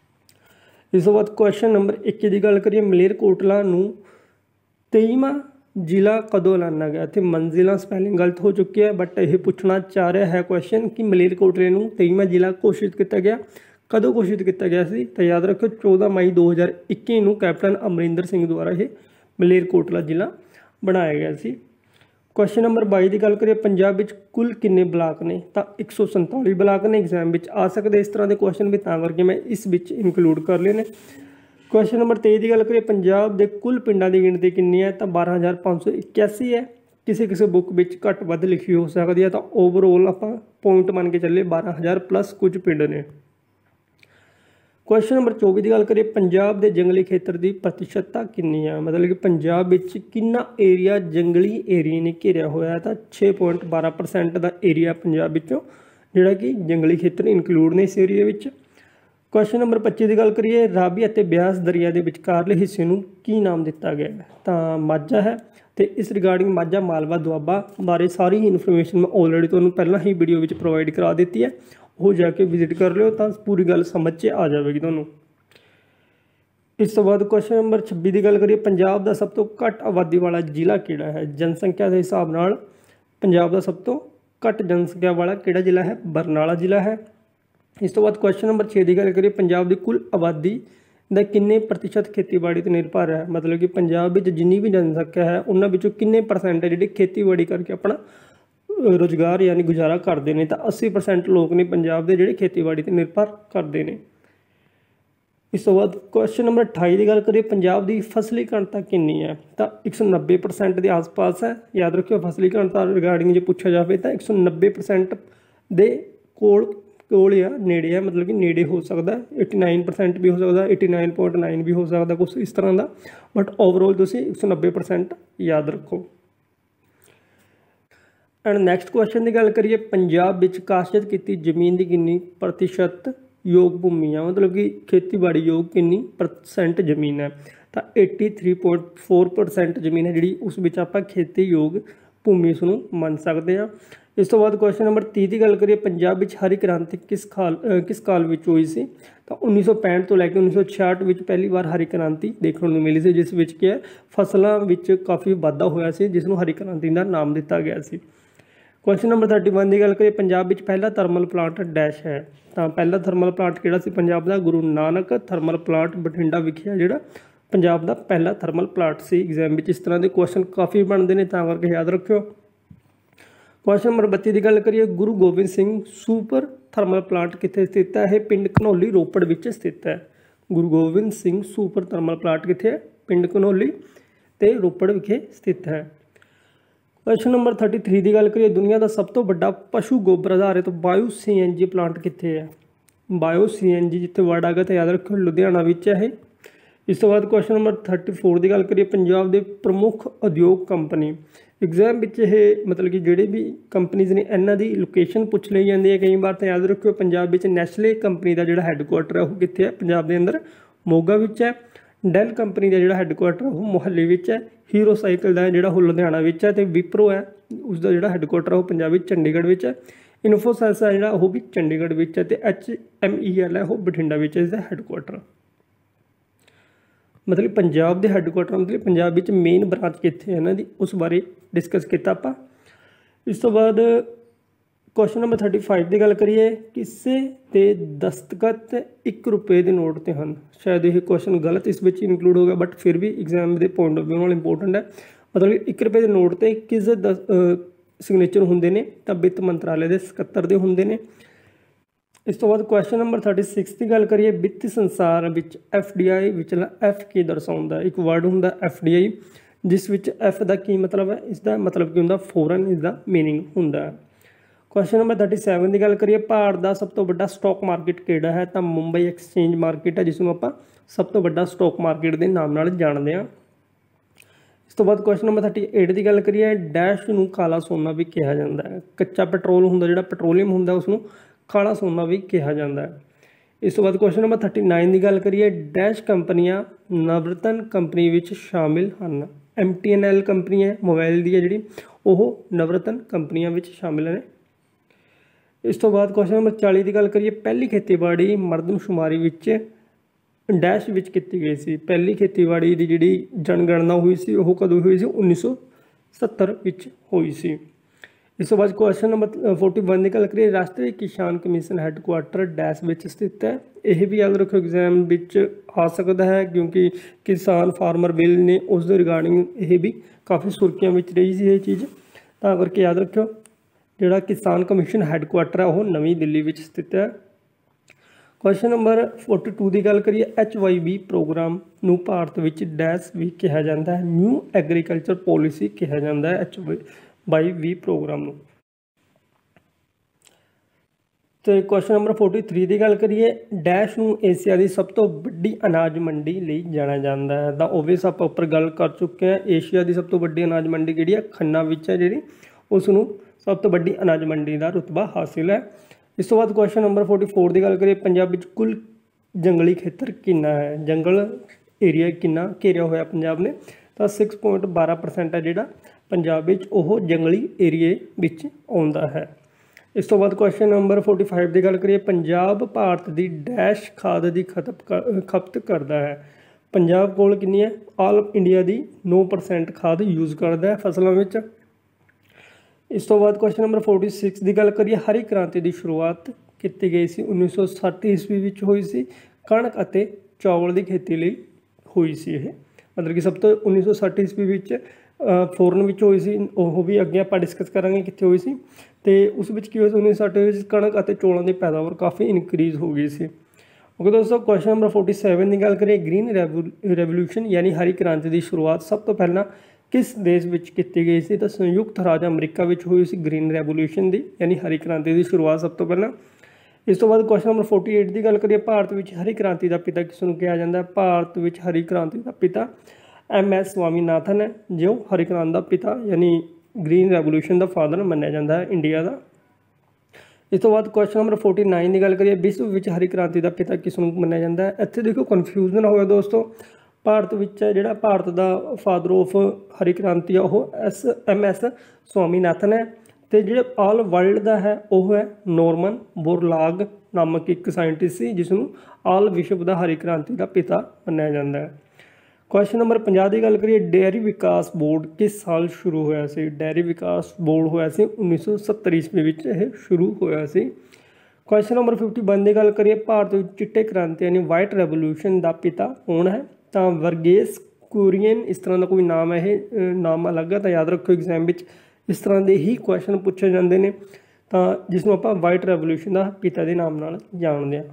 ਇਸ ਤੋਂ ਬਾਅਦ ਕੁਐਸਚਨ ਨੰਬਰ 21 ਦੀ ਗੱਲ ਕਰੀਏ, ਮਲੇਰਕੋਟਲਾ ਨੂੰ 23ਵਾਂ ਜ਼ਿਲ੍ਹਾ ਕਦੋਂ ਐਲਾਨਿਆ ਗਿਆ। ਇੱਥੇ ਮੰਜ਼ਿਲਾਂ ਸਪੈਲਿੰਗ ਗਲਤ ਹੋ ਚੁੱਕੀ ਹੈ, ਬਟ ਇਹ ਪੁੱਛਣਾ ਚਾਹ ਰਿਹਾ ਹੈ ਕੁਐਸਚਨ ਕਿ ਮਲੇਰਕੋਟਲੇ ਨੂੰ 23ਵਾਂ ਜ਼ਿਲ੍ਹਾ ਘੋਸ਼ਿਤ ਕੀਤਾ ਗਿਆ, ਕਦੋਂ ਘੋਸ਼ਿਤ ਕੀਤਾ ਗਿਆ ਸੀ। ਤਾਂ ਯਾਦ ਰੱਖੋ 14 ਮਈ 2021 ਨੂੰ ਕੈਪਟਨ ਅਮਰਿੰਦਰ ਸਿੰਘ ਦੁਆਰਾ ਇਹ ਮਲੇਰਕੋਟਲਾ ਜ਼ਿਲ੍ਹਾ ਬਣਾਇਆ ਗਿਆ ਸੀ। ਕੁਐਸਚਨ ਨੰਬਰ 22 ਦੀ ਗੱਲ ਕਰੀਏ, ਪੰਜਾਬ ਵਿੱਚ ਕੁੱਲ ਕਿੰਨੇ ਬਲਾਕ ਨੇ। ਤਾਂ 147 ਬਲਾਕ ਨੇ। ਐਗਜ਼ਾਮ ਵਿੱਚ ਆ ਸਕਦੇ ਇਸ ਤਰ੍ਹਾਂ ਦੇ ਕੁਐਸਚਨ ਵੀ, ਤਾਂ ਕਰਕੇ ਮੈਂ ਇਸ ਵਿੱਚ ਇਨਕਲੂਡ ਕਰ ਲਏ ਨੇ। ਕੁਐਸਚਨ ਨੰਬਰ 23 ਦੀ ਗੱਲ ਕਰੀਏ, ਪੰਜਾਬ ਦੇ ਕੁੱਲ ਪਿੰਡਾਂ ਦੀ ਗਿਣਤੀ ਕਿੰਨੀ ਹੈ। ਤਾਂ 12,581 ਹੈ। ਕਿਸੇ ਕਿਸੇ ਬੁੱਕ ਵਿੱਚ ਘੱਟ ਵੱਧ ਲਿਖੀ ਹੋ ਸਕਦੀ ਹੈ। ਤਾਂ ਓਵਰਆਲ ਆਪਾਂ ਪੁਆਇੰਟ ਮੰਨ ਕੇ ਚੱਲੇ 12,000 ਪਲੱਸ ਕੁਝ ਪਿੰਡ ਨੇ। ਕੁਐਸਚਨ ਨੰਬਰ 24 ਦੀ ਗੱਲ ਕਰੀਏ, ਪੰਜਾਬ ਦੇ ਜੰਗਲੀ ਖੇਤਰ ਦੀ ਪ੍ਰਤੀਸ਼ਤਤਾ ਕਿੰਨੀ ਹੈ, ਮਤਲਬ ਕਿ ਪੰਜਾਬ ਵਿੱਚ ਕਿੰਨਾ ਏਰੀਆ ਜੰਗਲੀ ਏਰੀਏ ਨੇ ਘੇਰਿਆ ਹੋਇਆ ਹੈ। ਤਾਂ 6.12% ਦਾ ਏਰੀਆ ਪੰਜਾਬ ਵਿੱਚੋਂ ਜਿਹੜਾ ਕਿ ਜੰਗਲੀ ਖੇਤਰ ਇਨਕਲੂਡ ਨੇ ਇਸ ਏਰੀਏ ਵਿੱਚ। ਕੁਐਸਚਨ ਨੰਬਰ 25 ਦੀ ਗੱਲ ਕਰੀਏ, ਰਾਵੀ ਅਤੇ ਬਿਆਸ ਦਰਿਆ ਦੇ ਵਿਚਕਾਰਲੇ ਹਿੱਸੇ ਨੂੰ ਕੀ ਨਾਮ ਦਿੱਤਾ ਗਿਆ ਹੈ। ਤਾਂ ਮਾਝਾ ਹੈ। ਤੇ ਇਸ ਰਿਗਾਰਡਿੰਗ ਮਾਝਾ ਮਾਲਵਾ ਦੁਆਬਾ ਬਾਰੇ ਸਾਰੀ ਇਨਫੋਰਮੇਸ਼ਨ ਮੈਂ ਆਲਰੇਡੀ ਤੁਹਾਨੂੰ ਪਹਿਲਾਂ ਹੀ ਵੀਡੀਓ ਵਿੱਚ ਪ੍ਰੋਵਾਈਡ ਕਰਾ ਦਿੱਤੀ ਹੈ, ਉਹ ਜਾ ਕੇ ਵਿਜ਼ਿਟ ਕਰ ਲਿਓ ਤਾਂ ਪੂਰੀ ਗੱਲ ਸਮਝ 'ਚ ਆ ਜਾਵੇਗੀ ਤੁਹਾਨੂੰ। ਇਸ ਤੋਂ ਬਾਅਦ ਕੁਐਸਚਨ ਨੰਬਰ 26 ਦੀ ਗੱਲ ਕਰੀਏ, ਪੰਜਾਬ ਦਾ ਸਭ ਤੋਂ ਘੱਟ ਆਬਾਦੀ ਵਾਲਾ ਜ਼ਿਲ੍ਹਾ ਕਿਹੜਾ ਹੈ। ਜਨਸੰਖਿਆ ਦੇ ਹਿਸਾਬ ਨਾਲ ਪੰਜਾਬ ਦਾ ਸਭ ਤੋਂ ਘੱਟ ਜਨਸੰਖਿਆ ਵਾਲਾ ਕਿਹੜਾ ਜ਼ਿਲ੍ਹਾ ਹੈ, ਬਰਨਾਲਾ ਜ਼ਿਲ੍ਹਾ ਹੈ। ਇਸ ਤੋਂ ਬਾਅਦ ਕੁਐਸਚਨ ਨੰਬਰ 6 ਦੀ ਗੱਲ ਕਰੀਏ, ਪੰਜਾਬ ਦੀ ਕੁੱਲ ਆਬਾਦੀ ਦਾ ਕਿੰਨੇ ਪ੍ਰਤੀਸ਼ਤ ਖੇਤੀਬਾੜੀ 'ਤੇ ਨਿਰਭਰ ਹੈ, ਮਤਲਬ ਕਿ ਪੰਜਾਬ ਵਿੱਚ ਜਿੰਨੀ ਵੀ ਜਨਸੰਖਿਆ ਹੈ ਉਹਨਾਂ ਵਿੱਚੋਂ ਕਿੰਨੇ % ਹੈ ਜਿਹੜੇ ਖੇਤੀਬਾੜੀ ਕਰਕੇ ਆਪਣਾ ਰੁਜ਼ਗਾਰ ਯਾਨੀ ਗੁਜ਼ਾਰਾ ਕਰਦੇ ਨੇ। ਤਾਂ 80% ਲੋਕ ਨੇ ਪੰਜਾਬ ਦੇ ਜਿਹੜੇ ਖੇਤੀਬਾੜੀ 'ਤੇ ਨਿਰਭਰ ਕਰਦੇ ਨੇ। ਇਸ ਤੋਂ ਬਾਅਦ ਕੁਐਸਚਨ ਨੰਬਰ 28 ਦੀ ਗੱਲ ਕਰੀਏ, ਪੰਜਾਬ ਦੀ ਫਸਲੀ ਘਣਤਾ ਕਿੰਨੀ ਹੈ। ਤਾਂ 190% ਦੇ ਆਸ-ਪਾਸ ਹੈ। ਯਾਦ ਰੱਖਿਓ ਫਸਲੀ ਘਣਤਾ ਰਿਗਾਰਡਿੰਗ ਜੇ ਪੁੱਛਿਆ ਜਾਵੇ ਤਾਂ 190% ਦੇ ਕੋਲ ਆ, ਨੇੜੇ ਆ, ਮਤਲਬ ਕਿ ਨੇੜੇ ਹੋ ਸਕਦਾ। 89% ਵੀ ਹੋ ਸਕਦਾ, 89.9 ਵੀ ਹੋ ਸਕਦਾ, ਕੁਛ ਇਸ ਤਰ੍ਹਾਂ ਦਾ, ਬਟ ਓਵਰਆਲ ਤੁਸੀਂ 190% ਯਾਦ ਰੱਖੋ। ਐਂਡ ਨੈਕਸਟ ਕੁਐਸਚਨ ਦੀ ਗੱਲ ਕਰੀਏ, ਪੰਜਾਬ ਵਿੱਚ ਕਾਸ਼ਤ ਕੀਤੀ ਜ਼ਮੀਨ ਦੀ ਕਿੰਨੀ ਪ੍ਰਤੀਸ਼ਤ ਯੋਗ ਭੂਮੀ ਆ, ਮਤਲਬ ਕਿ ਖੇਤੀਬਾੜੀ ਯੋਗ ਕਿੰਨੀ % ਜ਼ਮੀਨ ਹੈ। ਤਾਂ 83.4% ਜ਼ਮੀਨ ਹੈ ਜਿਹੜੀ, ਉਸ ਵਿੱਚ ਆਪਾਂ ਖੇਤੀ ਯੋਗ ਭੂਮੀ ਉਸ ਨੂੰ ਮੰਨ ਸਕਦੇ ਹਾਂ। ਇਸ ਤੋਂ ਬਾਅਦ ਕੁਐਸਚਨ ਨੰਬਰ 30 ਦੀ ਗੱਲ ਕਰੀਏ, ਪੰਜਾਬ ਵਿੱਚ ਹਰੀ ਕ੍ਰਾਂਤੀ ਕਿਸ ਕਾਲ ਵਿੱਚ ਹੋਈ ਸੀ। ਤਾਂ 1965 ਤੋਂ ਲੈ ਕੇ 1966 ਵਿੱਚ ਪਹਿਲੀ ਵਾਰ ਹਰੀ ਕ੍ਰਾਂਤੀ ਦੇਖਣ ਨੂੰ ਮਿਲੀ ਸੀ, ਜਿਸ ਵਿੱਚ ਕੀ ਹੈ ਫਸਲਾਂ ਵਿੱਚ ਕਾਫੀ ਵਾਧਾ ਹੋਇਆ ਸੀ, ਜਿਸ ਨੂੰ ਹਰੀ ਕ੍ਰਾਂਤੀ ਦਾ ਨਾਮ ਦਿੱਤਾ ਗਿਆ ਸੀ। ਕੁਐਸਚਨ ਨੰਬਰ 31 ਦੀ ਗੱਲ ਕਰੀਏ, ਪੰਜਾਬ ਵਿੱਚ ਪਹਿਲਾ ਥਰਮਲ ਪਲਾਂਟ ਡੈਸ਼ ਹੈ। ਤਾਂ ਪਹਿਲਾ ਥਰਮਲ ਪਲਾਂਟ ਕਿਹੜਾ ਸੀ ਪੰਜਾਬ ਦਾ? ਗੁਰੂ ਨਾਨਕ ਥਰਮਲ ਪਲਾਂਟ ਬਠਿੰਡਾ ਵਿਖੇ ਜਿਹੜਾ ਪੰਜਾਬ ਦਾ ਪਹਿਲਾ ਥਰਮਲ ਪਲਾਂਟ ਸੀ। ਐਗਜ਼ਾਮ ਵਿੱਚ ਇਸ ਤਰ੍ਹਾਂ ਦੇ ਕੁਐਸਚਨ ਕਾਫੀ ਬਣਦੇ ਨੇ, ਤਾਂ ਕਰਕੇ ਯਾਦ ਰੱਖਿਓ। ਕੁਐਸਚਨ ਨੰਬਰ 32 ਦੀ ਗੱਲ ਕਰੀਏ, Guru Gobind Singh super thermal plant ਕਿੱਥੇ ਸਥਿਤ ਹੈ? ਇਹ ਪਿੰਡ ਘਨੌਲੀ ਰੋਪੜ ਵਿੱਚ ਸਥਿਤ ਹੈ। Guru Gobind Singh super thermal plant ਕਿੱਥੇ ਹੈ? ਪਿੰਡ ਘਨੌਲੀ ਤੇ ਰੋਪੜ ਵਿਖੇ ਸਥਿਤ ਹੈ। ਕੁਐਸਚਨ ਨੰਬਰ 33 ਦੀ ਗੱਲ ਕਰੀਏ, ਦੁਨੀਆ ਦਾ ਸਭ ਤੋਂ ਵੱਡਾ ਪਸ਼ੂ ਗੋਬਰ ਆਧਾਰਿਤ ਬਾਇਓ CNG ਪਲਾਂਟ ਕਿੱਥੇ ਹੈ? ਬਾਇਓ CNG ਜਿੱਥੇ ਵਰਡ ਆ ਗਿਆ ਤਾਂ ਯਾਦ ਰੱਖਿਓ ਲੁਧਿਆਣਾ ਵਿੱਚ ਹੈ ਇਹ। ਇਸ ਤੋਂ ਬਾਅਦ ਕੁਐਸਚਨ ਨੰਬਰ 34 ਦੀ ਗੱਲ ਕਰੀਏ, ਪੰਜਾਬ ਦੇ ਪ੍ਰਮੁੱਖ ਉਦਯੋਗ ਕੰਪਨੀ। ਐਗਜ਼ਾਮ ਵਿੱਚ ਇਹ ਮਤਲਬ ਕਿ ਜਿਹੜੇ ਵੀ ਕੰਪਨੀਜ਼ ਨੇ ਇਹਨਾਂ ਦੀ ਲੋਕੇਸ਼ਨ ਪੁੱਛ ਲਈ ਜਾਂਦੀ ਹੈ ਕਈ ਵਾਰ, ਤਾਂ ਯਾਦ ਰੱਖਿਓ ਪੰਜਾਬ ਵਿੱਚ ਨੈਸਲੇ ਕੰਪਨੀ ਦਾ ਜਿਹੜਾ ਹੈੱਡਕੁਆਟਰ ਹੈ ਉਹ ਕਿੱਥੇ ਹੈ? ਪੰਜਾਬ ਦੇ ਅੰਦਰ ਮੋਗਾ ਵਿੱਚ ਹੈ। ਡੈਲ ਕੰਪਨੀ ਦਾ ਜਿਹੜਾ ਹੈੱਡਕੁਆਟਰ ਉਹ ਮੁਹੱਲੀ ਵਿੱਚ ਹੈ। ਹੀਰੋ ਸਾਈਕਲ ਦਾ ਜਿਹੜਾ ਉਹ ਲੁਧਿਆਣਾ ਵਿੱਚ ਹੈ। ਅਤੇ ਵਿਪਰੋ ਹੈ ਉਸ ਦਾ ਜਿਹੜਾ ਹੈੱਡਕੁਆਟਰ ਉਹ ਪੰਜਾਬ ਵਿੱਚ ਚੰਡੀਗੜ੍ਹ ਵਿੱਚ ਹੈ। ਇਨਫੋਸਿਸ ਹੈ ਜਿਹੜਾ ਉਹ ਵੀ ਚੰਡੀਗੜ੍ਹ ਵਿੱਚ ਹੈ। ਅਤੇ HMEL ਹੈ ਉਹ ਬਠਿੰਡਾ ਵਿੱਚ ਹੈ ਇਸਦਾ ਹੈੱਡਕੁਆਟਰ। ਮਤਲਬ ਪੰਜਾਬ ਦੇ ਹੈੱਡਕੁਆਟਰ ਮਤਲਬ ਪੰਜਾਬ ਵਿੱਚ ਮੇਨ ਬ੍ਰਾਂਚ ਕਿੱਥੇ ਹੈ ਇਹਨਾਂ ਦੀ, ਉਸ ਬਾਰੇ ਡਿਸਕਸ ਕੀਤਾ ਆਪਾਂ। ਇਸ ਤੋਂ ਬਾਅਦ ਕੁਐਸਚਨ ਨੰਬਰ 35 ਦੀ ਗੱਲ ਕਰੀਏ, ਕਿਸੇ ਦੇ ਦਸਤਖਤ 1 ਰੁਪਏ ਦੇ ਨੋਟ 'ਤੇ ਹਨ। ਸ਼ਾਇਦ ਇਹ ਕੁਐਸਚਨ ਗਲਤ ਇਸ ਵਿੱਚ ਇਨਕਲੂਡ ਹੋ ਗਿਆ, ਬਟ ਫਿਰ ਵੀ ਐਗਜ਼ਾਮ ਦੇ ਪੁਆਇੰਟ ਆਫ ਵਿਊ ਨਾਲ ਇੰਪੋਰਟੈਂਟ ਹੈ। ਮਤਲਬ 1 ਰੁਪਏ ਦੇ ਨੋਟ 'ਤੇ ਕਿਸ ਦੇ ਸਿਗਨੇਚਰ ਹੁੰਦੇ ਨੇ? ਤਾਂ ਵਿੱਤ ਮੰਤਰਾਲੇ ਦੇ ਸਕੱਤਰ ਦੇ ਹੁੰਦੇ ਨੇ। ਇਸ ਤੋਂ ਬਾਅਦ ਕੁਐਸਚਨ ਨੰਬਰ 36 ਦੀ ਗੱਲ ਕਰੀਏ, ਵਿੱਤੀ ਸੰਸਾਰ ਵਿੱਚ FDI ਵਿਚਲਾ F ਕੀ ਦਰਸਾਉਂਦਾ? ਇੱਕ ਵਰਡ ਹੁੰਦਾ FDI, ਜਿਸ ਵਿੱਚ F ਦਾ ਕੀ ਮਤਲਬ ਹੈ? ਇਸ ਦਾ ਮਤਲਬ ਕੀ ਹੁੰਦਾ? ਫੋਰਨ ਇਸ ਦਾ ਮੀਨਿੰਗ ਹੁੰਦਾ ਹੈ। ਕੁਐਸਚਨ ਨੰਬਰ 37 ਦੀ ਗੱਲ ਕਰੀਏ, ਭਾਰਤ ਦਾ ਸਭ ਤੋਂ ਵੱਡਾ ਸਟਾਕ ਮਾਰਕੀਟ ਕਿਹੜਾ ਹੈ? ਤਾਂ ਮੁੰਬਈ ਐਕਸਚੇਂਜ ਮਾਰਕੀਟ ਹੈ, ਜਿਸ ਨੂੰ ਆਪਾਂ ਸਭ ਤੋਂ ਵੱਡਾ ਸਟਾਕ ਮਾਰਕੀਟ ਦੇ ਨਾਮ ਨਾਲ ਜਾਣਦੇ ਹਾਂ। ਇਸ ਤੋਂ ਬਾਅਦ ਕੁਐਸਚਨ ਨੰਬਰ 38 ਦੀ ਗੱਲ ਕਰੀਏ, ਡੈਸ਼ ਨੂੰ ਕਾਲਾ ਸੋਨਾ ਵੀ ਕਿਹਾ ਜਾਂਦਾ ਹੈ। ਕੱਚਾ ਪੈਟਰੋਲ ਹੁੰਦਾ ਜਿਹੜਾ ਪੈਟਰੋਲੀਅਮ ਹੁੰਦਾ ਉਸ ਨੂੰ ਕਾਲਾ ਸੋਨਾ ਵੀ ਕਿਹਾ ਜਾਂਦਾ ਹੈ। ਇਸ ਤੋਂ ਬਾਅਦ ਕੁਐਸਚਨ ਨੰਬਰ 39 ਦੀ ਗੱਲ ਕਰੀਏ, ਡੈਸ਼ ਕੰਪਨੀਆਂ ਨਵਰਤਨ ਕੰਪਨੀ ਵਿੱਚ ਸ਼ਾਮਿਲ ਹਨ। MTNL ਕੰਪਨੀ ਹੈ ਮੋਬਾਈਲ ਦੀ ਹੈ ਜਿਹੜੀ, ਉਹ ਨਵਰਤਨ ਕੰਪਨੀਆਂ ਵਿੱਚ ਸ਼ਾਮਿਲ ਨੇ। ਇਸ ਤੋਂ ਬਾਅਦ ਕੁਐਸਚਨ ਨੰਬਰ 40 ਦੀ ਗੱਲ ਕਰੀਏ, ਪਹਿਲੀ ਖੇਤੀਬਾੜੀ ਮਰਦਮਸ਼ੁਮਾਰੀ ਵਿੱਚ ਡੈਸ਼ ਵਿੱਚ ਕੀਤੀ ਗਈ ਸੀ। ਪਹਿਲੀ ਖੇਤੀਬਾੜੀ ਦੀ ਜਿਹੜੀ ਜਨਗਣਨਾ ਹੋਈ ਸੀ ਉਹ ਕਦੋਂ ਹੋਈ ਸੀ? 1970 ਵਿੱਚ ਹੋਈ ਸੀ। ਇਸ ਤੋਂ ਬਾਅਦ ਕੁਐਸਚਨ ਨੰਬਰ 41 ਦੀ ਗੱਲ ਕਰੀਏ, ਰਾਸ਼ਟਰੀ ਕਿਸਾਨ ਕਮਿਸ਼ਨ ਹੈੱਡਕੁਆਟਰ ਡੈਸ਼ ਵਿੱਚ ਸਥਿਤ ਹੈ। ਇਹ ਵੀ ਯਾਦ ਰੱਖੋ ਐਗਜ਼ਾਮ ਵਿੱਚ ਆ ਸਕਦਾ ਹੈ, ਕਿਉਂਕਿ ਕਿਸਾਨ ਫਾਰਮਰ ਬਿੱਲ ਨੇ ਉਸ ਦੇ ਰਿਗਾਰਡਿੰਗ ਇਹ ਵੀ ਕਾਫੀ ਸੁਰਖੀਆਂ ਵਿੱਚ ਰਹੀ ਸੀ ਇਹ ਚੀਜ਼, ਤਾਂ ਕਰਕੇ ਯਾਦ ਰੱਖਿਓ। ਜਿਹੜਾ ਕਿਸਾਨ ਕਮਿਸ਼ਨ ਹੈੱਡਕੁਆਟਰ ਹੈ ਉਹ ਨਵੀਂ ਦਿੱਲੀ ਵਿੱਚ ਸਥਿਤ ਹੈ। ਕੁਐਸਚਨ ਨੰਬਰ 42 ਦੀ ਗੱਲ ਕਰੀਏ, HYB ਪ੍ਰੋਗਰਾਮ ਨੂੰ ਭਾਰਤ ਵਿੱਚ ਡੈਸ਼ ਵੀ ਕਿਹਾ ਜਾਂਦਾ ਹੈ। ਨਿਊ ਐਗਰੀਕਲਚਰ ਪੋਲਿਸੀ ਕਿਹਾ ਜਾਂਦਾ ਹੈ HYB ਪ੍ਰੋਗਰਾਮ ਨੂੰ। ਤੇ ਕੁਐਸਚਨ ਨੰਬਰ 43 ਦੀ ਗੱਲ ਕਰੀਏ, ਡੈਸ਼ ਨੂੰ ਏਸ਼ੀਆ ਦੀ ਸਭ ਤੋਂ ਵੱਡੀ ਅਨਾਜ ਮੰਡੀ ਲਈ ਜਾਣਿਆ ਜਾਂਦਾ ਹੈ। ਤਾਂ ਓਬਵੀਅਸ ਆਪਾਂ ਉੱਪਰ ਗੱਲ ਕਰ ਚੁੱਕੇ ਹਾਂ, ਏਸ਼ੀਆ ਦੀ ਸਭ ਤੋਂ ਵੱਡੀ ਅਨਾਜ ਮੰਡੀ ਕਿਹੜੀ ਹੈ? ਖੰਨਾ ਵਿੱਚ ਹੈ ਜਿਹੜੀ, ਉਸ ਨੂੰ ਸਭ ਤੋਂ ਵੱਡੀ ਅਨਾਜ ਮੰਡੀ ਦਾ ਰੁਤਬਾ ਹਾਸਿਲ ਹੈ। ਇਸ ਤੋਂ ਬਾਅਦ ਕੁਐਸਚਨ ਨੰਬਰ 44 ਦੀ ਗੱਲ ਕਰੀਏ, ਪੰਜਾਬ ਵਿੱਚ ਕੁੱਲ ਜੰਗਲੀ ਖੇਤਰ ਕਿੰਨਾ ਹੈ? ਜੰਗਲ ਏਰੀਆ ਕਿੰਨਾ ਘੇਰਿਆ ਹੋਇਆ ਪੰਜਾਬ ਨੇ? ਤਾਂ 6.12% ਹੈ ਜਿਹੜਾ ਪੰਜਾਬ ਵਿੱਚ ਉਹ ਜੰਗਲੀ ਏਰੀਏ ਵਿੱਚ ਆਉਂਦਾ ਹੈ। ਇਸ ਤੋਂ ਬਾਅਦ ਕੁਐਸਚਨ ਨੰਬਰ 45 ਦੀ ਗੱਲ ਕਰੀਏ, ਪੰਜਾਬ ਭਾਰਤ ਦੀ ਡੈਸ਼ ਖਾਦ ਦੀ ਖਪਤ ਕਰਦਾ ਹੈ। ਪੰਜਾਬ ਕੋਲ ਕਿੰਨੀ ਹੈ? ਆਲ ਇੰਡੀਆ ਦੀ 9% ਖਾਦ ਯੂਜ਼ ਕਰਦਾ ਹੈ ਫਸਲਾਂ ਵਿੱਚ। ਇਸ ਤੋਂ ਬਾਅਦ ਕੁਐਸਚਨ ਨੰਬਰ 46 ਦੀ ਗੱਲ ਕਰੀਏ, ਹਰੀ ਕ੍ਰਾਂਤੀ ਦੀ ਸ਼ੁਰੂਆਤ ਕੀਤੀ ਗਈ ਸੀ 1960 ਈਸਵੀ ਵਿੱਚ ਹੋਈ ਸੀ। ਕਣਕ ਅਤੇ ਚਾਵਲ ਦੀ ਖੇਤੀ ਲਈ ਹੋਈ ਸੀ ਇਹ, ਮਤਲਬ ਕਿ ਸਭ ਤੋਂ 1960 ਈਸਵੀ ਵਿੱਚ ਫੋਰਨ ਵਿੱਚ ਹੋਈ ਸੀ। ਉਹ ਵੀ ਅੱਗੇ ਆਪਾਂ ਡਿਸਕਸ ਕਰਾਂਗੇ ਕਿੱਥੇ ਹੋਈ ਸੀ। ਅਤੇ ਉਸ ਵਿੱਚ ਕੀ ਹੋਇਆ ਸੀ 1960 ਵਿੱਚ ਕਣਕ ਅਤੇ ਚੌਲਾਂ ਦੀ ਪੈਦਾਵਾਰ ਕਾਫੀ ਇਨਕਰੀਜ਼ ਹੋ ਗਈ ਸੀ। ਓਕੇ ਦੋਸਤੋ, ਕੁਐਸਚਨ ਨੰਬਰ 47 ਦੀ ਗੱਲ ਕਰੀਏ, ਗ੍ਰੀਨ ਰੈਵੋਲੂਸ਼ਨ ਯਾਨੀ ਹਰੀ ਕ੍ਰਾਂਤੀ ਦੀ ਸ਼ੁਰੂਆਤ ਸਭ ਤੋਂ ਪਹਿਲਾਂ ਕਿਸ ਦੇਸ਼ ਵਿੱਚ ਕੀਤੀ ਗਈ ਸੀ? ਤਾਂ ਸੰਯੁਕਤ ਰਾਜ ਅਮਰੀਕਾ ਵਿੱਚ ਹੋਈ ਸੀ ਗ੍ਰੀਨ ਰੈਵੋਲੂਸ਼ਨ ਦੀ ਯਾਨੀ ਹਰੀ ਕ੍ਰਾਂਤੀ ਦੀ ਸ਼ੁਰੂਆਤ ਸਭ ਤੋਂ ਪਹਿਲਾਂ। ਇਸ ਤੋਂ ਬਾਅਦ ਕੁਐਸਚਨ ਨੰਬਰ 48 ਦੀ ਗੱਲ ਕਰੀਏ, ਭਾਰਤ ਵਿੱਚ ਹਰੀ ਕ੍ਰਾਂਤੀ ਦਾ ਪਿਤਾ ਕਿਸ ਨੂੰ ਕਿਹਾ ਜਾਂਦਾ? ਭਾਰਤ ਵਿੱਚ ਹਰੀ ਕ੍ਰਾਂਤੀ ਦਾ ਪਿਤਾ MS ਸਵਾਮੀਨਾਥਨ ਹੈ, ਜੋ ਹਰੀ ਕ੍ਰਾਂਤੀ ਦਾ ਪਿਤਾ ਯਾਨੀ ਗ੍ਰੀਨ ਰੈਵੋਲੂਸ਼ਨ ਦਾ ਫਾਦਰ ਮੰਨਿਆ ਜਾਂਦਾ ਹੈ ਇੰਡੀਆ ਦਾ। ਇਸ ਤੋਂ ਬਾਅਦ ਕੁਐਸਚਨ ਨੰਬਰ 49 ਦੀ ਗੱਲ ਕਰੀਏ, ਵਿਸ਼ਵ ਵਿੱਚ ਹਰੀ ਕ੍ਰਾਂਤੀ ਦਾ ਪਿਤਾ ਕਿਸ ਨੂੰ ਮੰਨਿਆ ਜਾਂਦਾ ਹੈ? ਇੱਥੇ ਦੇਖੋ ਕਨਫਿਊਜ਼ਨ ਨਾ ਹੋਵੇ ਦੋਸਤੋ, ਭਾਰਤ ਵਿੱਚ ਹੈ ਜਿਹੜਾ ਭਾਰਤ ਦਾ ਫਾਦਰ ਆਫ ਹਰੀ ਕ੍ਰਾਂਤੀ ਆ ਉਹ MS ਸਵਾਮੀਨਾਥਨ ਹੈ, ਅਤੇ ਜਿਹੜੇ ਆਲ ਵਰਲਡ ਦਾ ਹੈ ਉਹ ਹੈ ਨੋਰਮਨ ਬੋਰਲਾਗ ਨਾਮਕ ਇੱਕ ਸਾਇੰਟਿਸਟ ਸੀ ਜਿਸ ਨੂੰ ਆਲ ਵਿਸ਼ਵ ਦਾ ਹਰੀ ਕ੍ਰਾਂਤੀ ਦਾ ਪਿਤਾ ਮੰਨਿਆ ਜਾਂਦਾ ਹੈ। ਕੁਐਸਚਨ ਨੰਬਰ 50 ਦੀ ਗੱਲ ਕਰੀਏ, ਡੇਅਰੀ ਵਿਕਾਸ ਬੋਰਡ ਕਿਸ ਸਾਲ ਸ਼ੁਰੂ ਹੋਇਆ ਸੀ? ਡੇਅਰੀ ਵਿਕਾਸ ਬੋਰਡ ਹੋਇਆ ਸੀ 1970 ਈਸਵੀ ਵਿੱਚ ਇਹ ਸ਼ੁਰੂ ਹੋਇਆ ਸੀ। ਕੁਐਸਚਨ ਨੰਬਰ 51 ਦੀ ਗੱਲ ਕਰੀਏ, ਭਾਰਤ ਵਿੱਚ ਚਿੱਟੇ ਕ੍ਰਾਂਤੀ ਯਾਨੀ ਵਾਈਟ ਰੈਵੋਲੂਸ਼ਨ ਦਾ ਪਿਤਾ ਕੌਣ ਹੈ? ਤਾਂ ਵਰਗੇਸ ਕੁਰੀਅਨ ਇਸ ਤਰ੍ਹਾਂ ਦਾ ਕੋਈ ਨਾਮ ਹੈ, ਇਹ ਨਾਮ ਅਲੱਗ ਹੈ ਤਾਂ ਯਾਦ ਰੱਖੋ ਐਗਜ਼ਾਮ ਵਿੱਚ ਇਸ ਤਰ੍ਹਾਂ ਦੇ ਹੀ ਕੁਐਸਚਨ ਪੁੱਛੇ ਜਾਂਦੇ ਨੇ, ਤਾਂ ਜਿਸ ਨੂੰ ਆਪਾਂ ਵਾਈਟ ਰੈਵੋਲੂਸ਼ਨ ਦਾ ਪਿਤਾ ਦੇ ਨਾਮ ਨਾਲ ਜਾਣਦੇ ਹਾਂ।